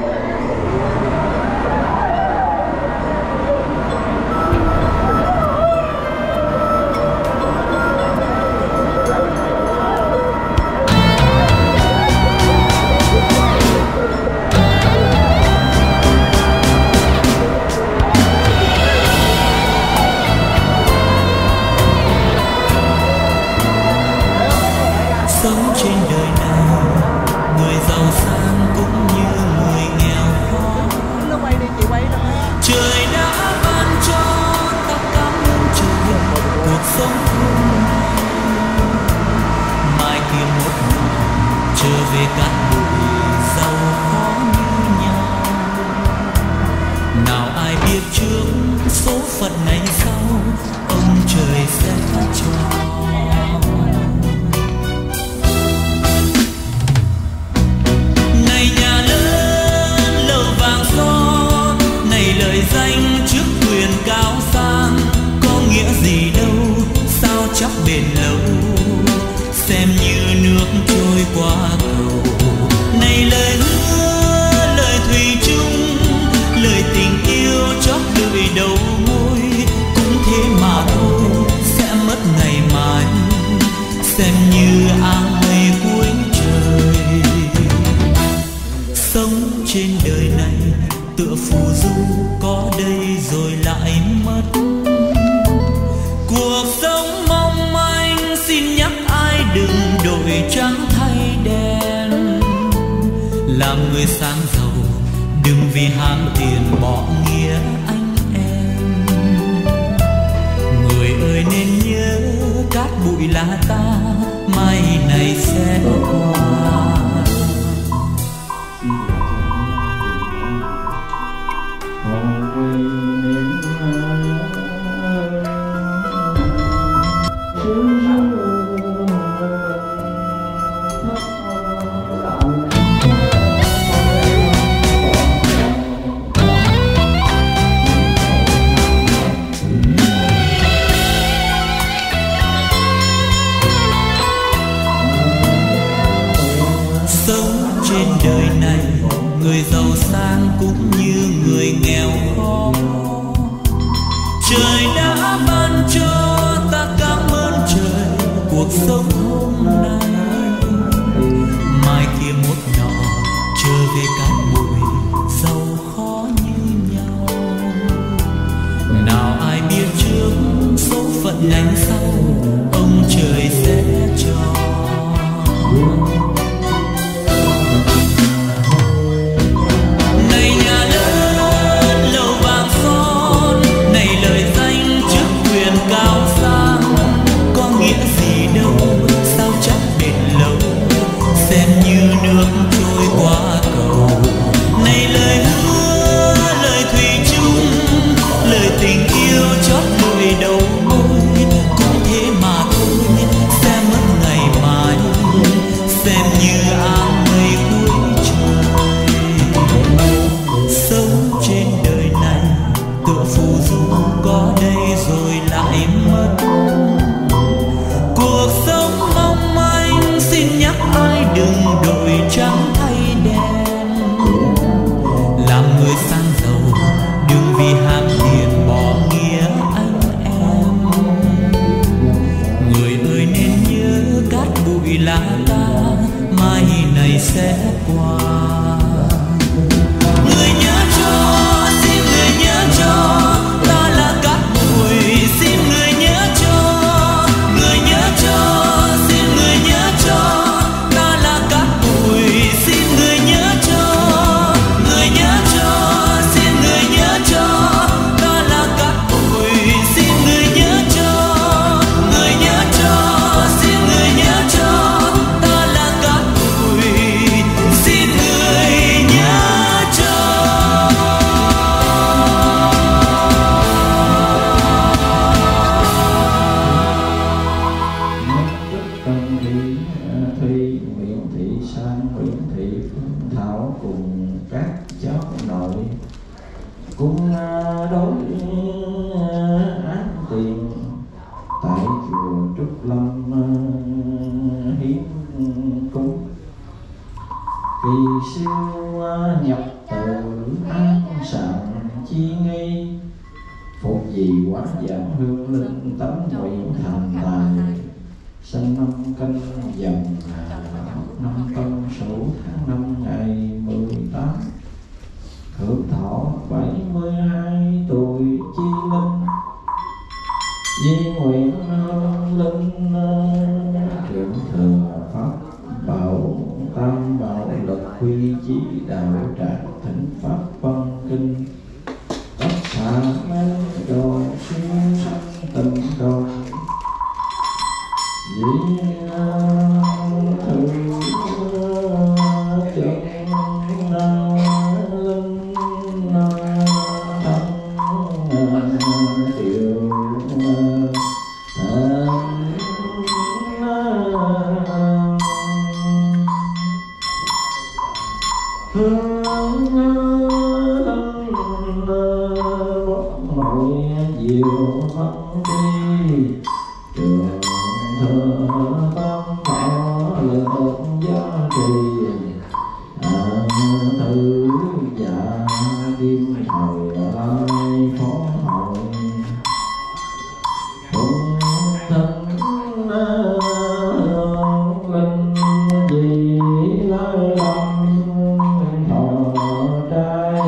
sống trên đời này, người giàu sang cũng như người nghèo khó. Trời đã ban cho ta cảm ơn trời cuộc sống này, mai kia một ngày trở về cát bụi giàu khó như nhau. Nào ai biết trước số phận ngày sau ông trời sẽ cho. Lời danh trước quyền cao đổi trắng thay đen. Làm người sang giàu đừng vì ham tiền bỏ nghĩa anh em. Người ơi nên nhớ cát bụi là ta, mai này sẽ qua. Đời này người giàu sang cũng như người nghèo khó. Trời đã ban cho ta cảm ơn trời cuộc sống hôm nay. Mai kia một nọ trở về cát bụi giàu khó như nhau. Nào ai biết trước số phận đánh sau ông trời sẽ cho. Sẽ qua. Người nhớ cho, xin người nhớ cho, ta là cát bụi, xin người nhớ cho. Người nhớ cho, xin người nhớ cho, ta là cát bụi, xin người nhớ cho. Người nhớ cho, xin người nhớ cho, ta là cát bụi, xin người nhớ cho. Người nhớ cho, xin người nhớ cho, ta là cát bụi. Cũng đối án tiền tại chùa Trúc Lâm hiến cúng. Kỳ siêu nhập từ an sàng chi nghi, phục gì quá giảm hương linh tấm nguyện thành tài. Sinh năm Canh Dần năm Tân Sửu tháng 5 ngày 18, hưởng thọ 72 tuổi chi linh. Di nguyện linh thượng thừa pháp bảo tam bảo lực quy chí đạo tràng thỉnh pháp văn kinh. Tất cả mấy đồ siêu sanh tình cầu dĩ thư diệu văn đi trường thơ tam bảo lực gia trì thư dạ đêm thời lai phó hội phụng thân linh dị lai lâm thọ trai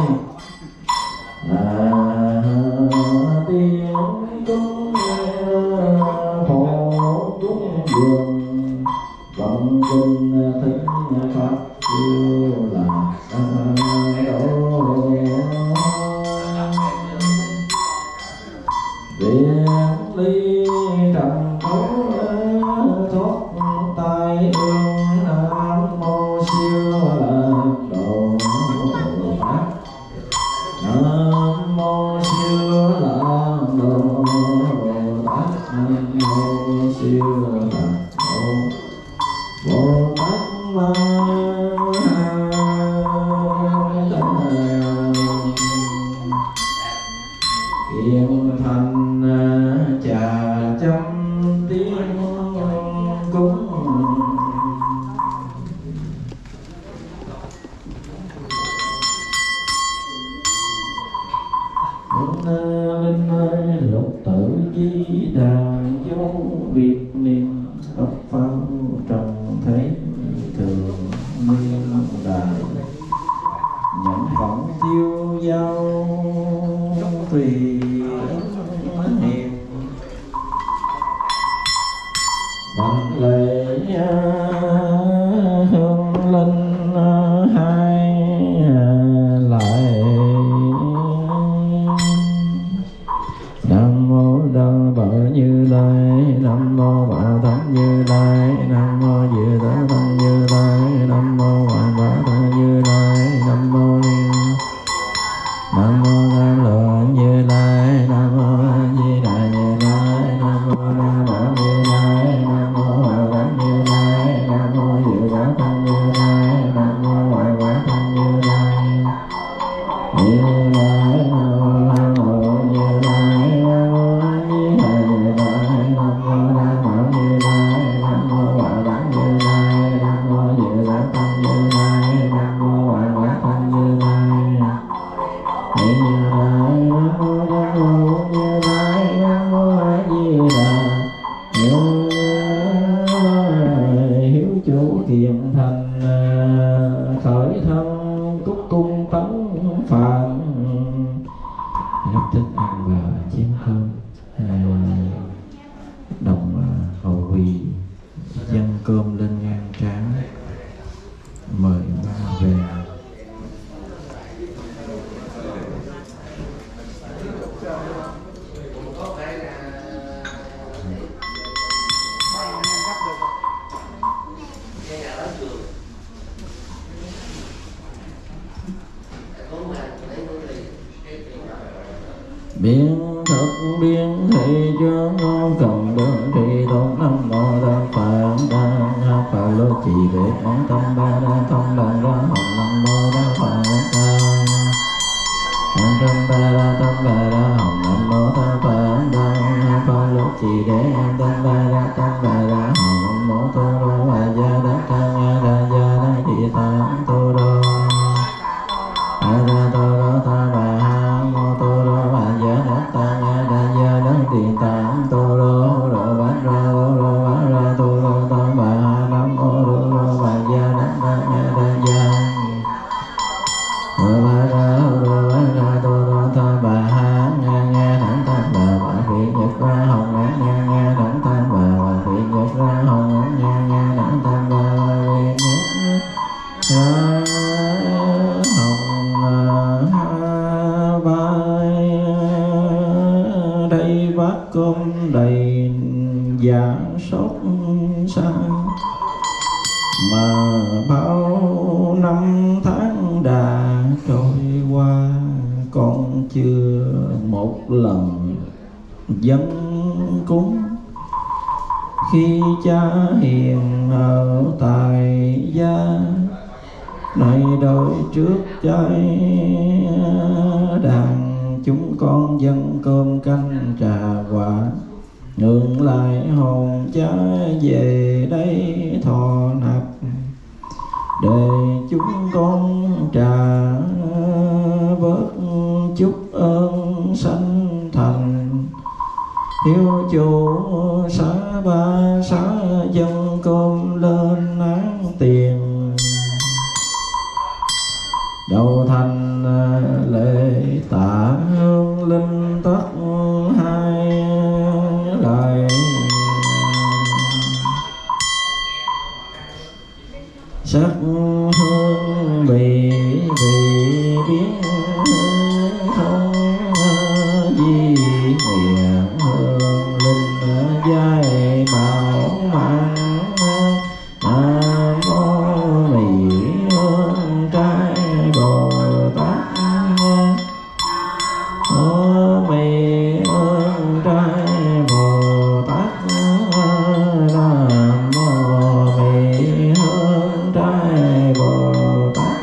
tiếng cúng phổ cúng dường vọng kinh thích pháp siêu là viện ly trầm cố thoát tai ương nam mô siêu là độ pháp nam mô siêu là độ pháp nam mô siêu là độ Bồ Tát Ma Kiên thành trà trăm tiếng cúng linh ơi lục tử di đàn vô Việt niệm đọc pháo trồng thấy thường nguyên đàn nhận phẩm tiêu giao tùy hiền bằng lễ hương linh hai lại nam mô đa bảo Như Lai nam mô bảo thắng Như Lai nam mô diệu tử thân Như Lai nam mô hoàng bảo thân Như Lai nam mô nam lượng Như Lai nam mô Di Đà Như Lai nam mô nam bảo Như Lai nam mô bảo thắng Như Lai nam mô diệu tử thân Như Lai nam mô hoàng bảo thân Như Lai Như Lai nam mô Như Lai nam mô Di Đà Như Lai nam mô nam bảo Như Lai nam mô bảo thắng Như Lai nam mô diệu tử thân Như Lai nam mô hoàng bảo thân Như Lai Như Lai nam mô Như Lai nam mô Di Đà Như Lai hiếu chủ thiện thành khởi thân cúc cung tấn phạn rất thích ăn và chiếm không đồng hầu huy dâng cơm lên ngang trán mời ba về. Biến thực biến thị cho ngon cầm đơn thị tôn nam mô đa phạn đa ha phà lô trì vệ món tâm ba đa thông đàn ra hồng nam mô đa phạn đa hồng tâm ba đa hồng nam mô đa phạn đa ha phà lô trì đế tâm ba đa hồng nam mô tô đô a gia đa ca nga đa gia đa thị tam tô đô a đa tô đô ta bà ha mô tô đô a gia đa ta nga đa gia đa tiền tam tô đô đô bát ra tô đô ta bà ha nam mô đô đô a gia đa ta nga đa gia đô bát ra tô đô ta bà ha nga đẳng ta bà phiền nhật ra hồng nga đẳng ta bà phiền nhật ra hồng nga đẳng ta bà phiền nhật ra đây bát cơm đầy dạng sốt sang mà bao năm tháng đã trôi qua con chưa một lần dâng cúng khi cha hiền ở tại gia này đời trước trái đàn chúng con dâng cơm canh trà quả ngừng lại hồn cha về đây thọ nạp để chúng con trả bớt chút ơn sanh thành hiếu chủ xá ba xá dâng cơm lên án tiền đầu thành lễ tạ hương linh tất hai lại sắc hương vị biến không di nguyện hương linh giai mạo mạn nam mô mỹ hương trai bồ tát mỹ hương trai bồ tát nam mô mỹ hương trai bồ tát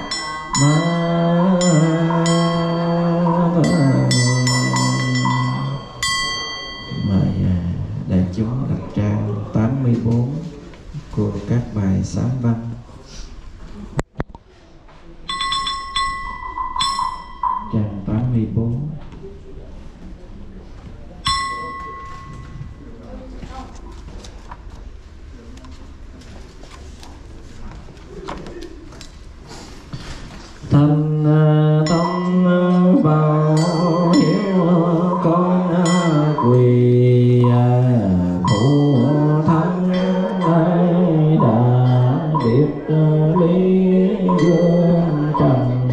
mời đại chúng đọc trang 84 của các bài sám văn. Trang 84. Thành tâm vào hiếu con quỳ phụ thân đã biết lý dương trần,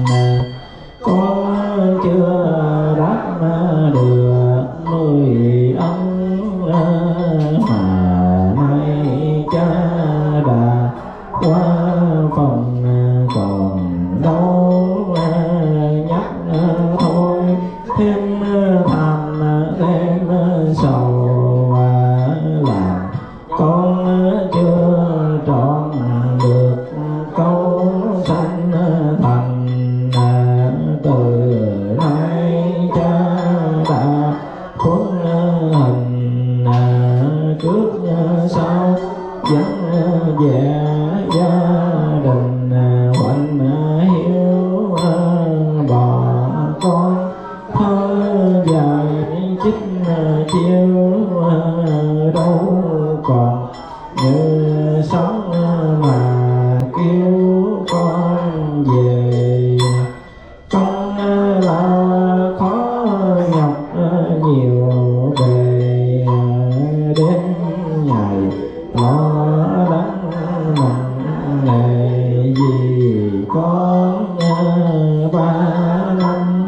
con chưa đáp được 10 ân mà nay cha đã qua phần còn đâu nhắc thôi thêm tham thêm sầu làm con chưa trọn được câu sanh thành. Từ nay cha đã khuất hình trước sau vẫn về gia đình quạnh hiếu bỏ con thơ dài chích chiêu đâu còn như sống mà kêu con về. Con là khó nhọc nhiều bề đến ngày lo lắng nặng nề vì con 3 năm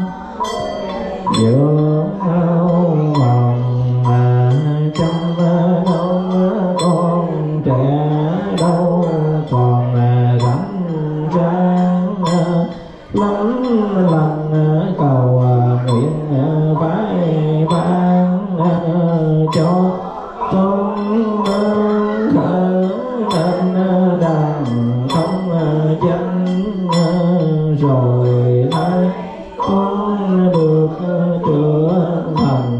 giữa mòn trong đông con trẻ đâu còn rảnh rang lắm lần cầu nguyện vái vang cho con khởi nên đàn không danh rồi nay con được trưởng thành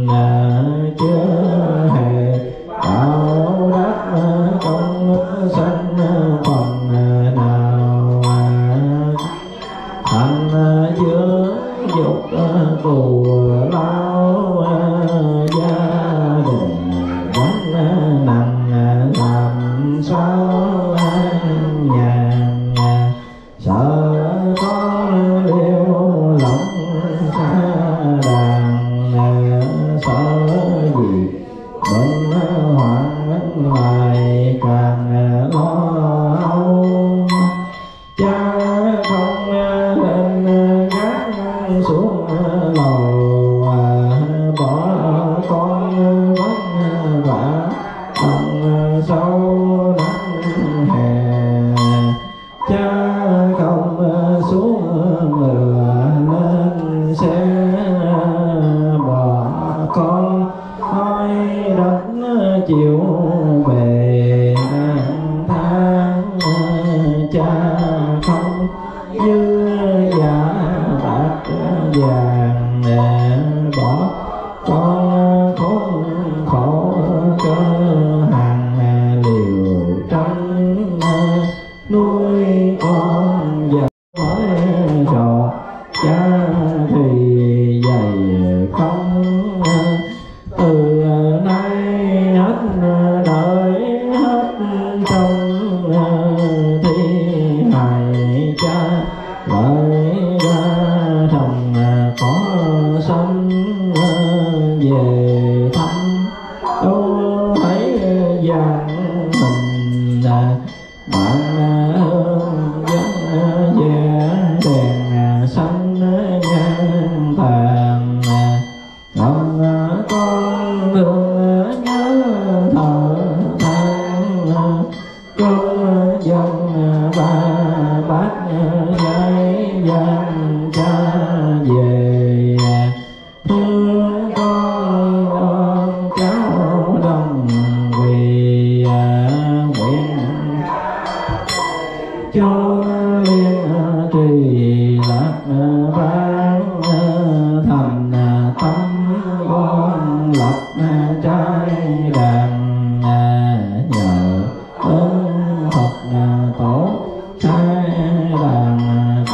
chưa hề báo đáp công sanh phần nào. Thành dưỡng dục cù lao gia đình gánh nặng làm sao nhàn sợ con liêu lỏng xa đàn sợ gì bệnh hoạn ngoài càng lo âu. Cha không lên gác xuống lầu bỏ con vất vả lòng sâu nắng hè. Cha không xuống ngựa nên sẽ bỏ con nói đất chịu về tháng. Cha không như giả bạc vàng bỏ con khốn khổ cơ hàng liều tranh nuôi con già mới rồi. Cha thì dày không từ nay hết đợi hết trong thi hài. Cha bởi ra thầm có sanh về thăm đâu thấy vàng hình bạn cho liên trì lạc bán thành tâm con lập trai đàn nhờ ơn Phật tổ trai đàn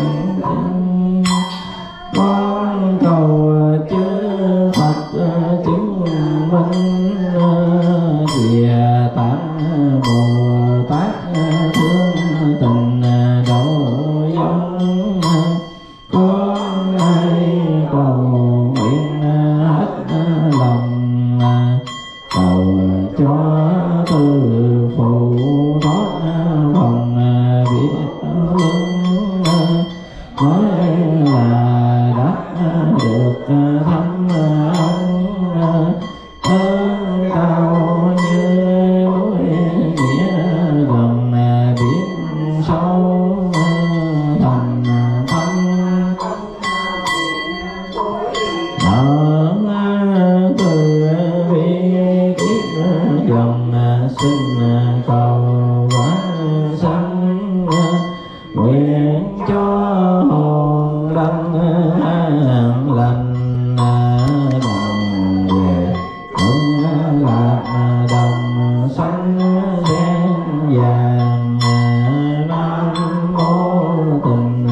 con cầu chư Phật chứng minh địa tạng Bồ Tát thương tình độ dân con ai cầu nguyện hết lòng cầu cho từ phụ thoát phần biết luân nói là đã được thăm ông ơn cao như núi nghĩa gần biển sâu thành thâm nợ từ bi kiếp dần xin cầu quả sanh nguyện cho hồn đăng an lành đồng về hương lạc đồng xanh sen vàng nam mô tình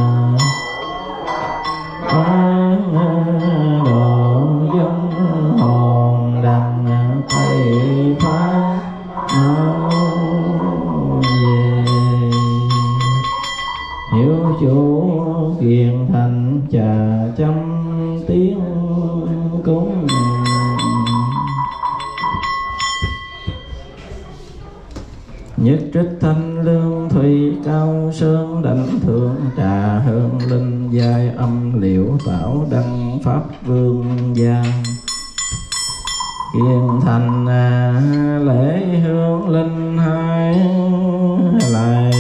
quán độ dân hồn đăng thầy pháp mau về hiểu chủ kiền thành trà trăm tiếng cúng nhất trích thanh lương thủy cao sơn đảnh thượng trà hương linh giai âm liễu tạo đăng pháp vương gia kiền thành lễ hương linh hai lại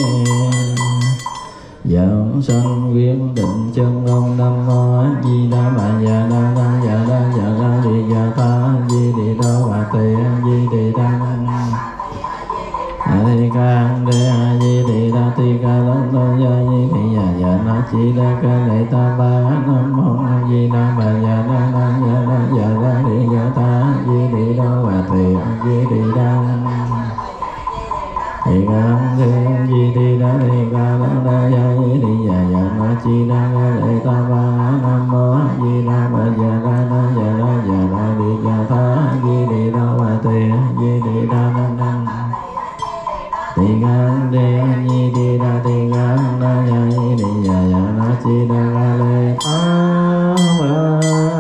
dẫn sân viên định chân ông nam mô di đà bà già đa đa già đa già đa đi già ta di đi đô bà tỳ di đi đa thi ca đê di đi đa thi ca lớn đô gia di thị già na chi đa ca lệ ta ba nam mô di đà bà già đa đa già đa đi già ta di đi đô bà tỳ di đi đa thì ca thiên di đi đa thì ca lớn đa gia di thị già na chi đa ca lệ ta ba nam mô di đà bà già đa đi già ta di đi đô bà tỳ di đi đa nam tỳ gan đê nhi đi đa tỳ gan đa ya di đi ya na chi đa ca lê ta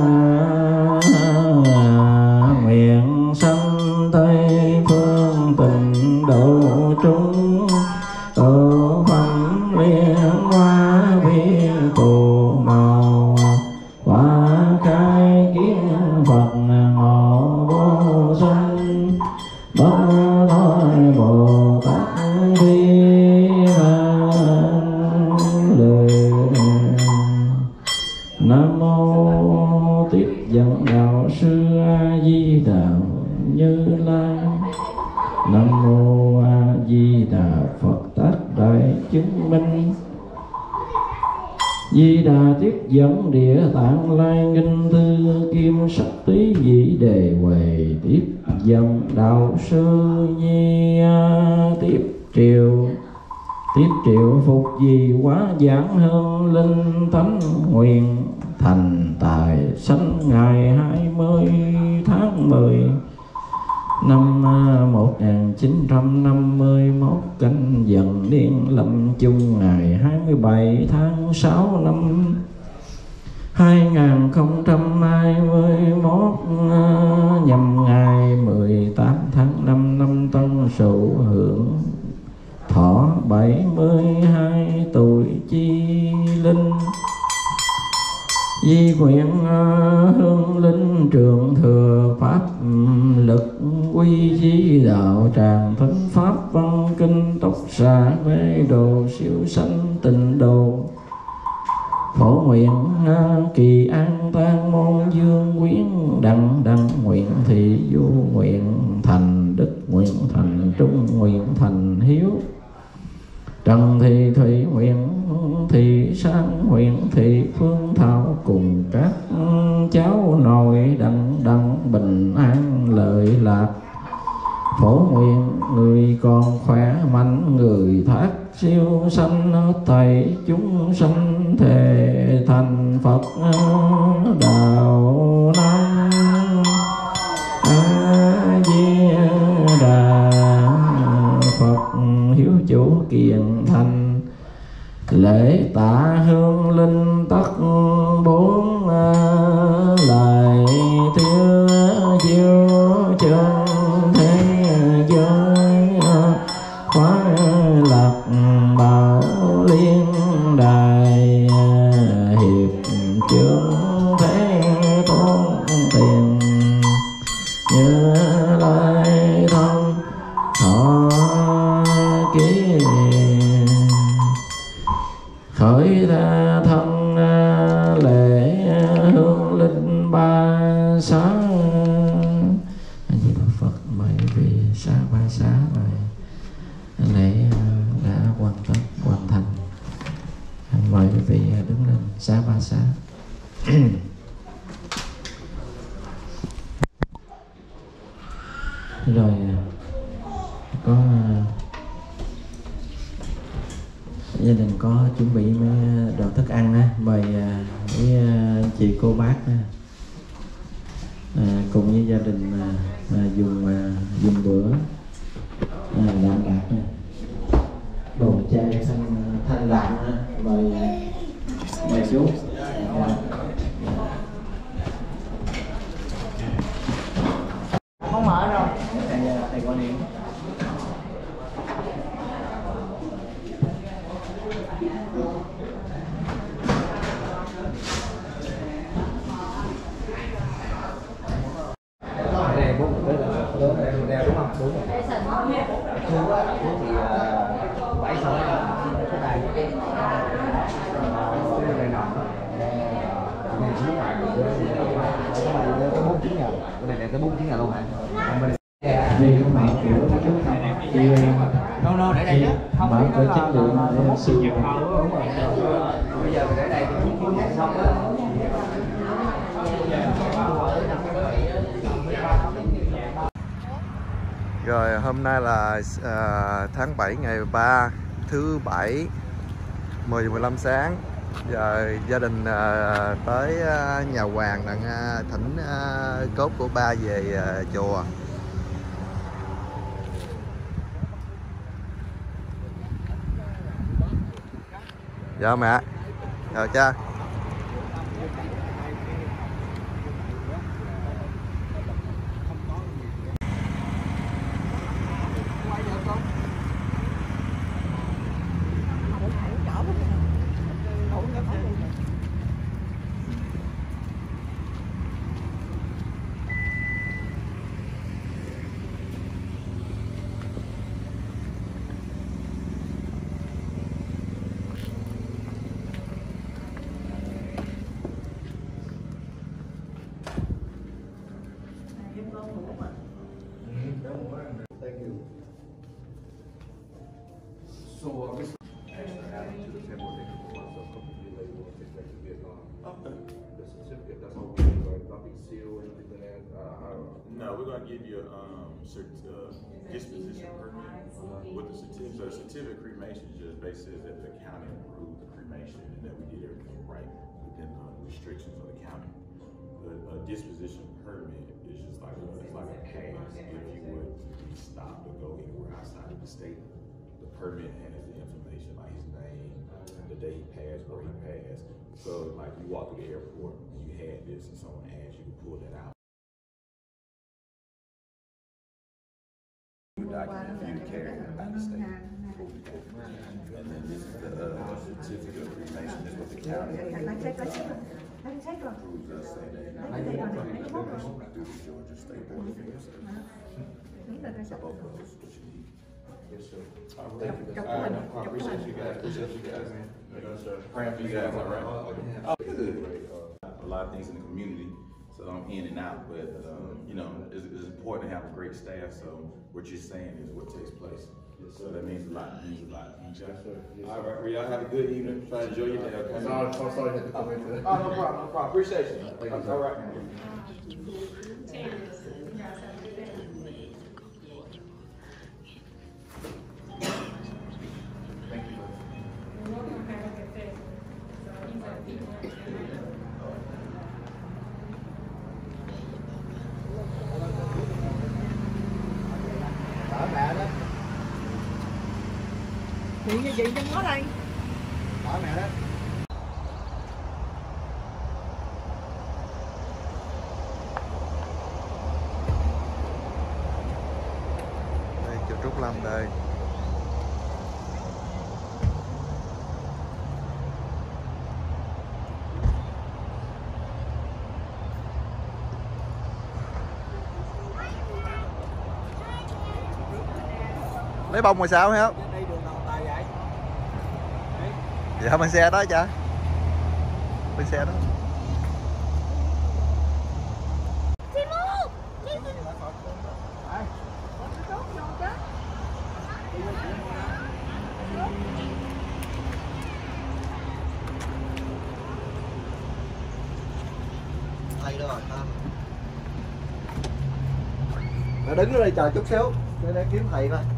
nguyện sanh tây phương tịnh độ chúng tổ phẩm liên hoa viên phù màu quả khai kiến Phật ngộ vô sanh bất thôi Bồ Tát thi lời nam mô tiếp dẫn đạo sư A Di Đà Như Lai nam mô A Di Đà Phật Tác Đại Chứng Minh Di Đà tiếp dẫn địa tạng lai nghinh tư kim sắc tí dĩ đề huệ tiếp dẫn đạo sư Nhi tiếp triệu phục gì quá giảng hương linh thánh nguyện thành tài sanh ngày 20 tháng 10 năm 1951 canh dần niên lâm chung ngày 27 tháng 6 năm 2021 nhằm ngày 18 tháng 5 năm Tân Sửu hưởng thọ 72 tuổi chi linh. Di nguyện hương linh trường thừa pháp lực quy di đạo tràng thánh pháp văn kinh tốc xạ mê đồ siêu sanh tịnh độ. Phổ nguyện kỳ an tan môn dương quyến đặng đặng nguyện thị du nguyện thành đức nguyện thành trung nguyện thành hiếu. Trần Thị Thủy, Nguyễn Thị Sang, Nguyễn Thị Phương Thảo cùng các cháu nội đặng bình an lợi lạc. Phổ nguyện người còn khỏe mạnh, người thác siêu sanh, thầy chúng sanh thề thành Phật đạo Nam A Di Đà Phật. Hiếu chủ kiền thành, lễ tạ hương linh tất bốn lại thiếu diệu chân thế giới khóa lạc bảo liên đài hiệp chương thế tôn tiền như lai thân thọ ký khởi ra thân lễ hương linh ba xá. A Di Đà Phật. Mời vị xá ba xá rồi lễ đã hoàn thành. Mời quý vị đứng lên xá ba xá. Rồi có gia đình có chuẩn bị mấy đồ thức ăn á, mời với chị cô bác cùng với gia đình dùng bữa đạm bạc đồ chay thanh đạm. Mời chú. Không mở đâu. Thầy quan điểm. Vì không mở cửa nó trước không chị No, để đây chứ. Không mở cửa chất lượng để siêu bây giờ mình để đây thì cũng xong đó. Rồi hôm nay là tháng 7 ngày 3 thứ bảy 10:15 sáng. Giờ gia đình tới nhà Hoàng đang thỉnh cốt của ba về chùa. Dạ mẹ. Chào cha. Thank you. So this to the temple, they can put myself completely labeled and take back to Vietnam. Okay. The certificate, that's all we need, right? Nothing sealed, anything like that. No, we're gonna give you a disposition permit with the certificate. So the certificate of cremation just basically says that the county approved the cremation and that we did everything right within the restrictions of the county. The disposition permit is just like it's like a pass if you would be stopped or go anywhere outside of the state. The permit has the information like his name, the day he passed, where he passed. So like you walk through the airport and you had this and someone asked you to pull that out. Document for you to carry out the state. And then this is the certificate of cremation. This is what the county approves us saying that through the Georgia State Board of Affairs. So both of those what you need. Yes, sir. Thank you. All right, no problem. Appreciate you guys. Appreciate you guys, man. Yes, sir. Praying for you guys, all right? Oh, good. A lot of things in the community, so I'm in and out, but you know, it's important to have a great staff. So what you're saying is what takes place. So that means a lot. Means a lot. All right, well, y'all have a good evening. Try to enjoy your day. Okay. Sorry to come into that. Oh, no problem. No problem. Appreciate you. All right. Chuyện gì trong đó đây? Hỏi mẹ đó. Đây chùa Trúc Lâm đây. Lấy bông rồi sao hả? Dạ bên xe đó cha. Bên xe đó. Thầy đâu rồi ta? Nó đứng ở đây chờ chút xíu, để kiếm thầy coi.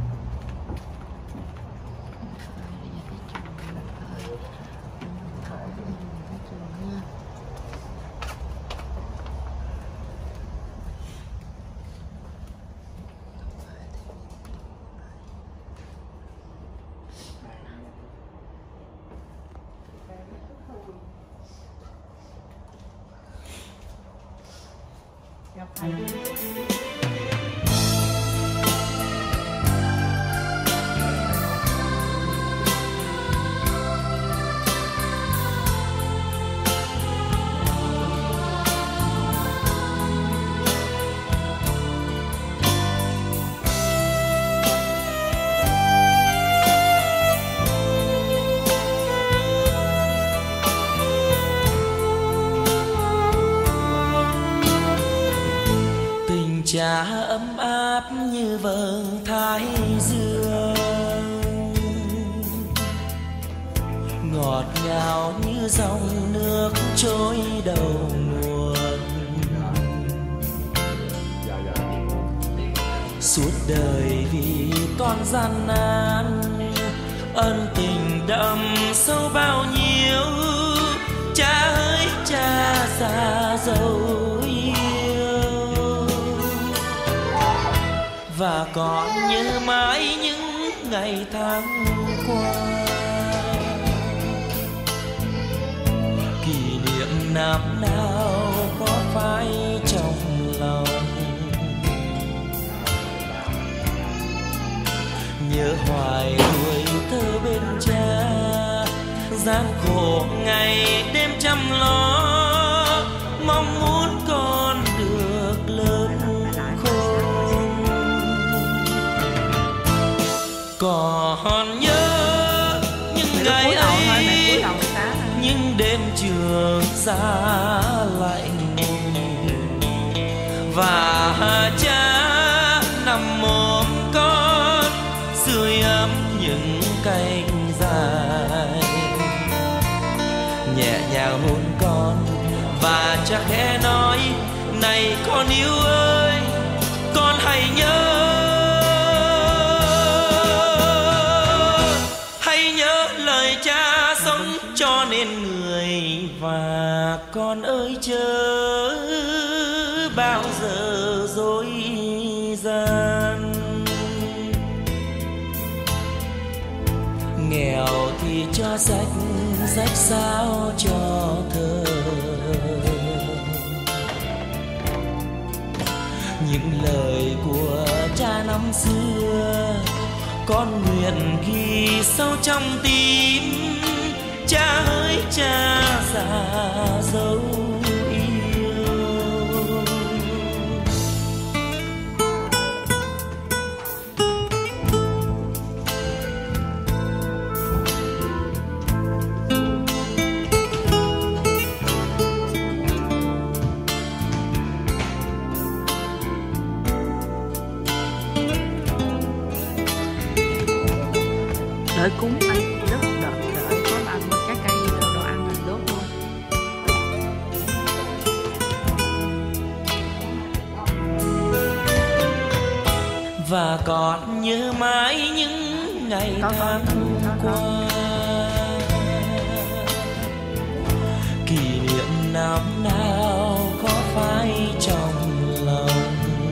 Cha ấm áp như vầng thái dương, ngọt ngào như dòng nước trôi đầu nguồn. Suốt đời vì con gian nan, ân tình đậm sâu bao nhiêu. Cha ơi cha già dấu và còn nhớ mãi những ngày tháng qua. Kỷ niệm năm nào có phai trong lòng, nhớ hoài tuổi thơ bên cha, gian khổ ngày đêm chăm lo, mong muốn con được lớn. Còn nhớ những ngày ấy, những đêm trường giá lạnh, và cha nằm ôm con sưởi ấm những cánh dài, nhẹ nhàng hôn con và cha khẽ nói: này con yêu ơi, con hãy nhớ cho nên người. Và con ơi chớ bao giờ dối gian, nghèo thì cho rách, rách sao cho thơ. Những lời của cha năm xưa con nguyện ghi sâu trong tim. Cha ơi cha già dấu đợi cúng anh rất đợi có ăn trái cây đồ ăn rồi đốt luôn. Và còn nhớ mãi những ngày tháng qua, kỷ niệm năm nào có phai trong lòng.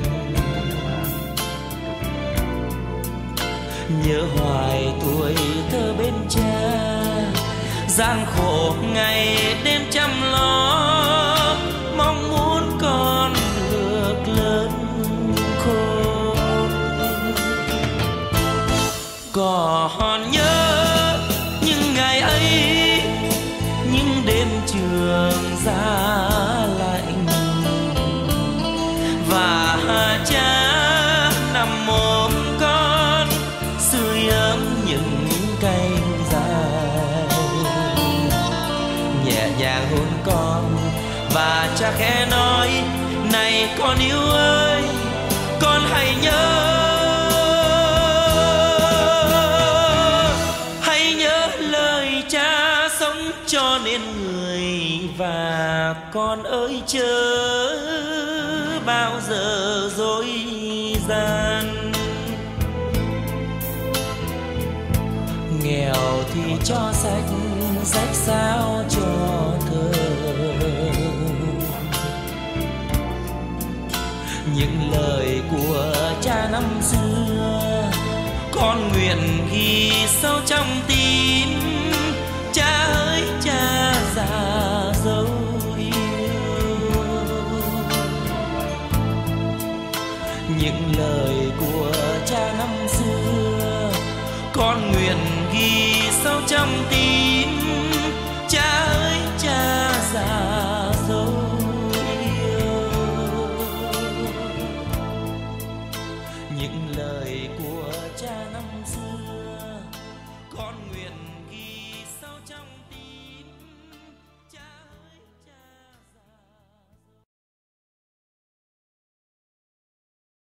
Nhớ hoài tuổi thơ bên cha, gian khổ ngày đêm chăm lo, mong muốn con được lớn khôn. Còn nhớ những ngày ấy, những đêm trường giá lạnh, và cha nằm ôm con sưởi ấm những cánh dài, nhẹ nhàng hôn con và cha khẽ nói: này con yêu ơi, con hãy nhớ lời cha sống cho nên người. Và con ơi chớ bao giờ dối gian, nghèo thì cho sách, sách sao cho thơ. Những lời của cha năm xưa con nguyện ghi sâu trong tim. Cha ơi cha già dấu yêu, những lời của cha năm xưa con nguyện ghi sâu trong tim. Cha ơi cha già dấu yêu, những lời của cha năm xưa con nguyện